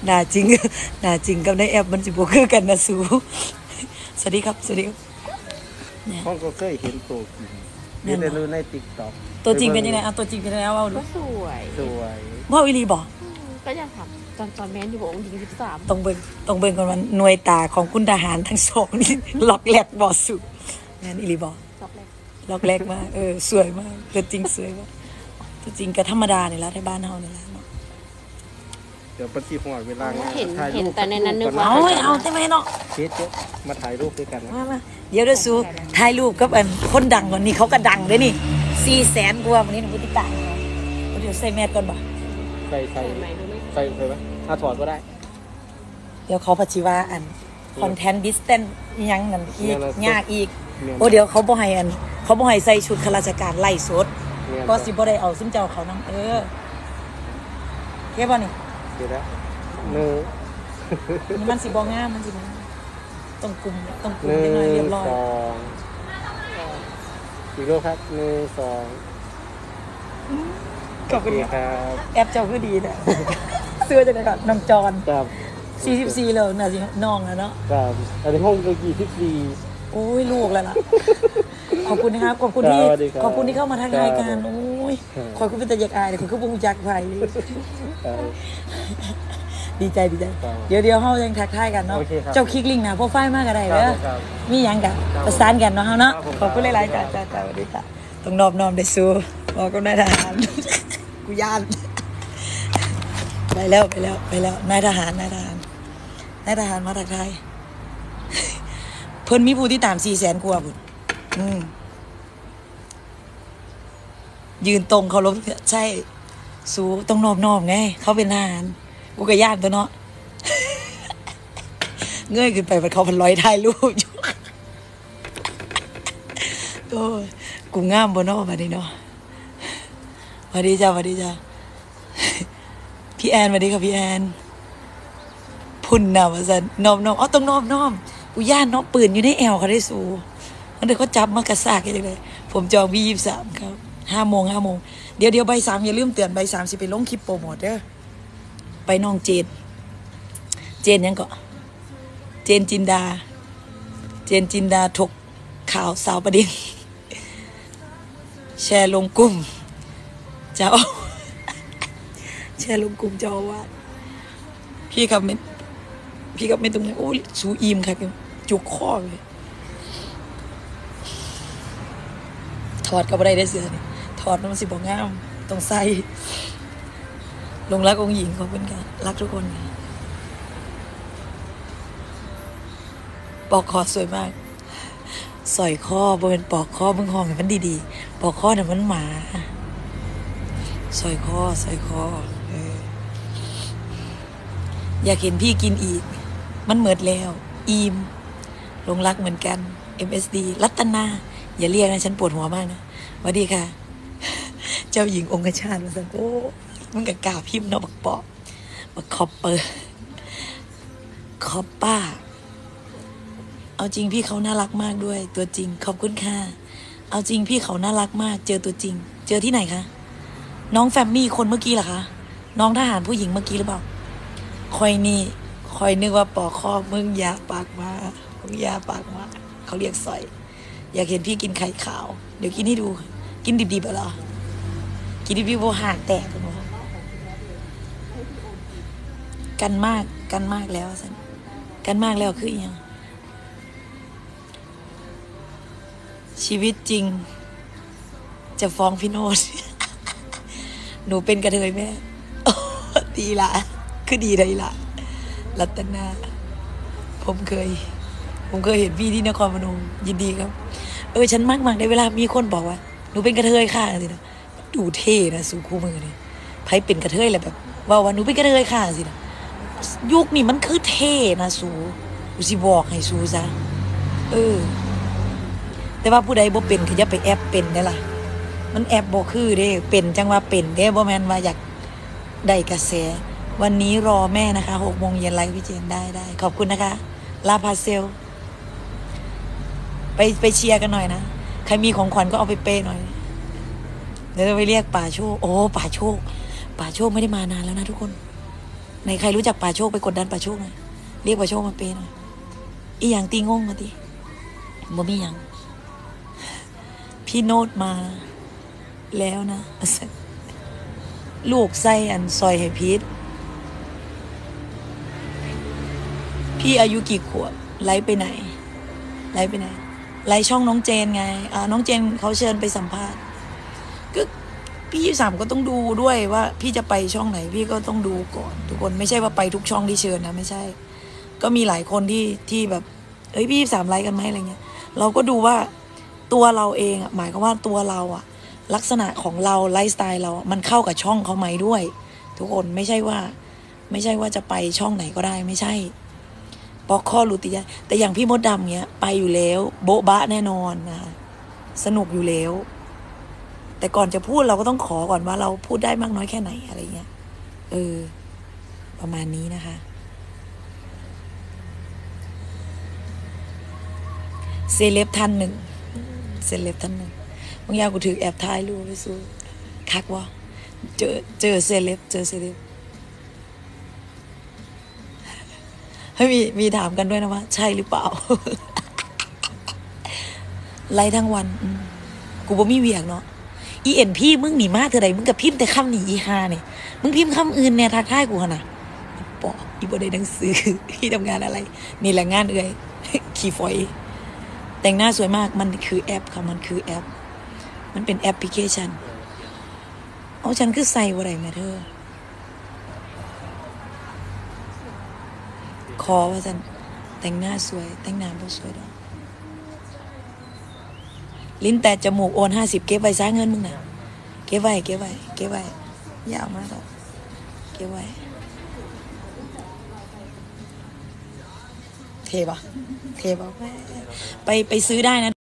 หน้าจริงหน้าจริงกับในแอปมันสิบ่คือกันนะสูสวัสดีครับสวัสดีครับห้องก็เคยเห็นตัวจริงเห็นแต่รู้ในติ๊กต็อกตัวจริงเป็นยังไงเอาตัวจริงเป็นยังไงเอาดูก็สวยสวยพ่อวิลีบอกอืมก็อยากถามตอนตอนแม่อยู่บอกองค์หญิงสิบสามต้องเบิ่งต้องเบิ่งก่อนว่าหน่วยตาของคุณทหารทั้งสองนี่ ล็อกแหลกบ่สุงานอีหลีบอกรอบแรกล็อกแรกมากเออสวยมากตัวจริงสวยมากตัวจริงก็ธรรมดานี่แหละที่บ้านเฮานี่แหละเนาะเดี๋ยวปฏิหัวเวลางานเห็นถ่ายรูปเห็นแต่ในนั้นนึกว่าเอาไว้เอาใช่ไหมเนาะเจ๊เจ๊มาถ่ายรูปด้วยกันนะมามาเดี๋ยวเดี๋ยวสูถ่ายรูปกับอันคนดังกว่านี้เขาก็ดังด้วยนี่สี่แสนกว่าวันนี้นะพุทธิตาเดี๋ยวใส่แมสก่อนบ่ใส่ใส่ใส่ไหมดูไม่ใส่ใส่ไหมถ้าถอดก็ได้เดี๋ยวเขาปัจจิว่าอันคอนเทนต์ดิสเทนยังนั่นอีกเนี่ยนะยากอีกเนี่ยโอ้เดี๋ยวเขาบ่ให้อัน เขาบ่ให้ใส่ชุดข้าราชการไล่สดเนี่ยก็สิบ่ได้เอาซุ้มเจ้าเขานำเออเก็บบ่นี่เดี๋ยวนะหนึ่งนี่มันสิบ่งามมันสิบ่งามต้องกลุ่มต้องกลุ่หมนึ่ให้งหน่อยเรียบร้อยสองอีกรูปครับหนึ่งสองขอบคุณโอคเครับแอปเจ้าคือดีนะ เสื้อจังได๋ครับน้องจอนครับสี่สิบสี่แล้วน่าสิน้องแล้วเนาะครับอันนี้ห้องเกกี่ที่ดีโอ้ยลูกแล้วล่ะ ขอบคุณนะครับ ขอบคุณที่ครับสวัสดีครับขอบคุณที่เข้ามาทักทายกันครับโอ้ยครับขอยคุณเป็นตะยักอายแต่คุณก็บ่ฮู้จักไผครับดีใจดีใจครับเดี๋ยวเดี๋ยวเฮายังทักทายกันเนาะโอเคครับเจ้าคลิกลิงก์หนะโปรไฟล์มากก็ได้คเด้รัอบครับมีหยังกันครับประสานกันเนาะเฮาเนาะครับผมขอบคุณหลายๆจ้าจ้าจ้าสวัสดีจ้าต้องนอบน้อมได้สู้บอกกับนายทหาร กูย่านไปแล้วไปแล้วไปแล้วนายทหารนายทหารนายทหารมาทักทาย เพิ่นมีผู้ที่ตามสี่แสนกว่าพุ่นอืมยืนตรงเคารพใช่ สูต้องนอบน้อมไง เขาเป็นทหารกูก็ย่านตัวเนาะ เงยขึ้นไปมันเขาพันร้อยถ่ายรูปอยู่ โอ้ยกูงามบนนอกมาดิเนาะสวัสดีจ้าสวัสดีจ้า พี่แอนสวัสดีค่ะพี่แอน พุ่นนะว่าสันนอมนอมอ๋อต้องนอมนอมกูย่านเนาะปืนอยู่ในแอวเขาได้สูมันเดี๋ยวเขาจับมากระซากกันเลย ผมจองวียี่สามครับห้าโมงห้าโมงเดี๋ยวเดี๋ยวใบสามอย่าลืมเตือนใบสามสิไปลงคลิปโปรโมทเด้อไปน้องเจน เจนยังก็เจนจินดา เจนจินดาถกข่าวสาวประเด็น แชร์ลงกลุ่มเจ้า แชร์ลงกลุ่มเจ้าว่าพี่ครับไม่พี่ครับไม่ตรงนี้โอ้ยสูอิมค่ะจุกข้อเลยถอดกับอะไรได้เสือนี่ถอดมันสิบอกงามต้องใส่ลงรักองค์หญิงขอบคุณค่ะรักทุกคนค่ะปอกคอสวยมากสอยข้อบนเป็นปอกข้อมึงห้องมันดีๆปอกข้อเนี่ยมันหมาสอยข้อสอยข้อเอออยากเห็นพี่กินอีกมันเหมือดแล้วอีมลงรักเหมือนกัน เอ็ม เอส ดี รัตนาอย่าเรียกนะฉันปวดหัวมากนะสวัสดีค่ะ เจ้าหญิงองคชาติมาสั่งโอ้มึงกับกาพิมพ์เนาะบักปอบบักคอปเปอร์คอปป้าเอาจริงพี่เขาน่ารักมากด้วยตัวจริงขอบคุณค่ะเอาจริงพี่เขาน่ารักมากเจอตัวจริง เจอที่ไหนคะน้องแฟมมี่คนเมื่อกี้เหรอคะน้องทหารผู้หญิงเมื่อกี้หรือเปล่าคอยนี่คอยนึกว่าปอกคอมึงอย่าปากมามึงอย่าปากมาเขาเรียกสอยอยากเห็นพี่กินไข่ขาวเดี๋ยวกินให้ดูกินดิบๆเหรอกินดิบๆโบหางแตกกันหมดกันมากกันมากแล้วสันกันมากแล้วคืออย่างชีวิตจริงจะฟ้องพี่โนด หนูเป็นกระเทยแม่ ดีละคือดีเลยละรัตนาผมเคย ผมเคยเห็นพี่ที่นครพนมยินดีครับเออฉันมากมากในเวลามีคนบอกว่าหนูเป็นกระเทยค่ะสินะดูเท่นะสู่คู่มือนี่ไพ่เป็นกระเทยแหละแบบว่าว่าหนูเป็นกระเทยค่ะสินะยุคนี้มันคือเท่นะสู่กูสิบอกให้สู่ซะเออแต่ว่าผู้ใดบ่เป็นก็อย่าไปแอบเป็นได้ล่ะมันแอบบ่คือเด้เป็นจังว่าเป็นเด้บ่แม่นว่าอยากได้กระแสวันนี้รอแม่นะคะหกโมงเย็นไลฟ์พี่เจนได้ได้ขอบคุณนะคะลาพาเซลไปไปเชียร์กันหน่อยนะใครมีของขวัญก็เอาไปเปย์หน่อยเดี๋ยวจะไปเรียกป่าโชคโอ้ป่าโชคป่าโชคไม่ได้มานานแล้วนะทุกคนในใครรู้จักป่าโชคไปกดดันป่าโชคหน่อยเรียกป่าโชคมาเปย์หน่อยอีหยังตีงงมาตีบ่มีหยังพี่โนดมาแล้วนะลูกไส้อันซอยให้พีทพี่อายุกี่ขวบไลฟ์ไปไหนไลฟ์ไปไหนไลฟ์ช่องน้องเจนไงอ่าน้องเจนเขาเชิญไปสัมภาษณ์ก็พี่ยี่สามก็ต้องดูด้วยว่าพี่จะไปช่องไหนพี่ก็ต้องดูก่อนทุกคนไม่ใช่ว่าไปทุกช่องที่เชิญนะไม่ใช่ก็มีหลายคนที่ที่แบบเอ้ยพี่ยี่สามไลฟ์กันไหมอะไรเงี้ยเราก็ดูว่าตัวเราเองอ่ะหมายความว่าตัวเราอ่ะลักษณะของเราไลฟ์สไตล์เรามันเข้ากับช่องเขาไหมด้วยทุกคนไม่ใช่ว่าไม่ใช่ว่าจะไปช่องไหนก็ได้ไม่ใช่ปอกข้อรูติยะแต่อย่างพี่มดดำเนี้ยไปอยู่แล้วโบ๊ะบะแน่นอนนะคะสนุกอยู่แล้วแต่ก่อนจะพูดเราก็ต้องขอก่อนว่าเราพูดได้มากน้อยแค่ไหนอะไรเงี้ยเออประมาณนี้นะคะเซเลบท่านหนึ่งเซเลบท่านหนึ่งบางอย่างกูถือแอบถ่ายรูปไปสู้คักวะเจอเจอเซเลบเจอเซเลบให้มีมีถามกันด้วยนะว่าใช่หรือเปล่า ไล่ทั้งวันกูบ่มีเวียกเนาะอีเอ็นพี่มึงหนีมาเธอใดมึงกับพิมพ์แต่คำหนีอีฮาเนี่ยมึงพิมพ์คำอื่นเนี่ยทักทายกูขนาดปออีบ่ได้หนังสือ พี่ทำงานอะไรนี่แหละงานเอ่ย ขี่ฝอยแต่งหน้าสวยมากมันคือแอปค่ะมันคือแอปมันเป็นแอปพลิเคชันเอาฉันคือใส่ว่าไรแม่เธอขอว่าฉันแต่งหน้าสวยแต่งหน้าบ่สวยดอกลิ้นแต่จมูกโอนห้าสิบเก็บไว้ซะเงินมึงนะเก็บไว้เก็บไว้เก็บไว้ยาวมากหรอกเก็บไว้เทปะเทปะไปไปซื้อได้นะ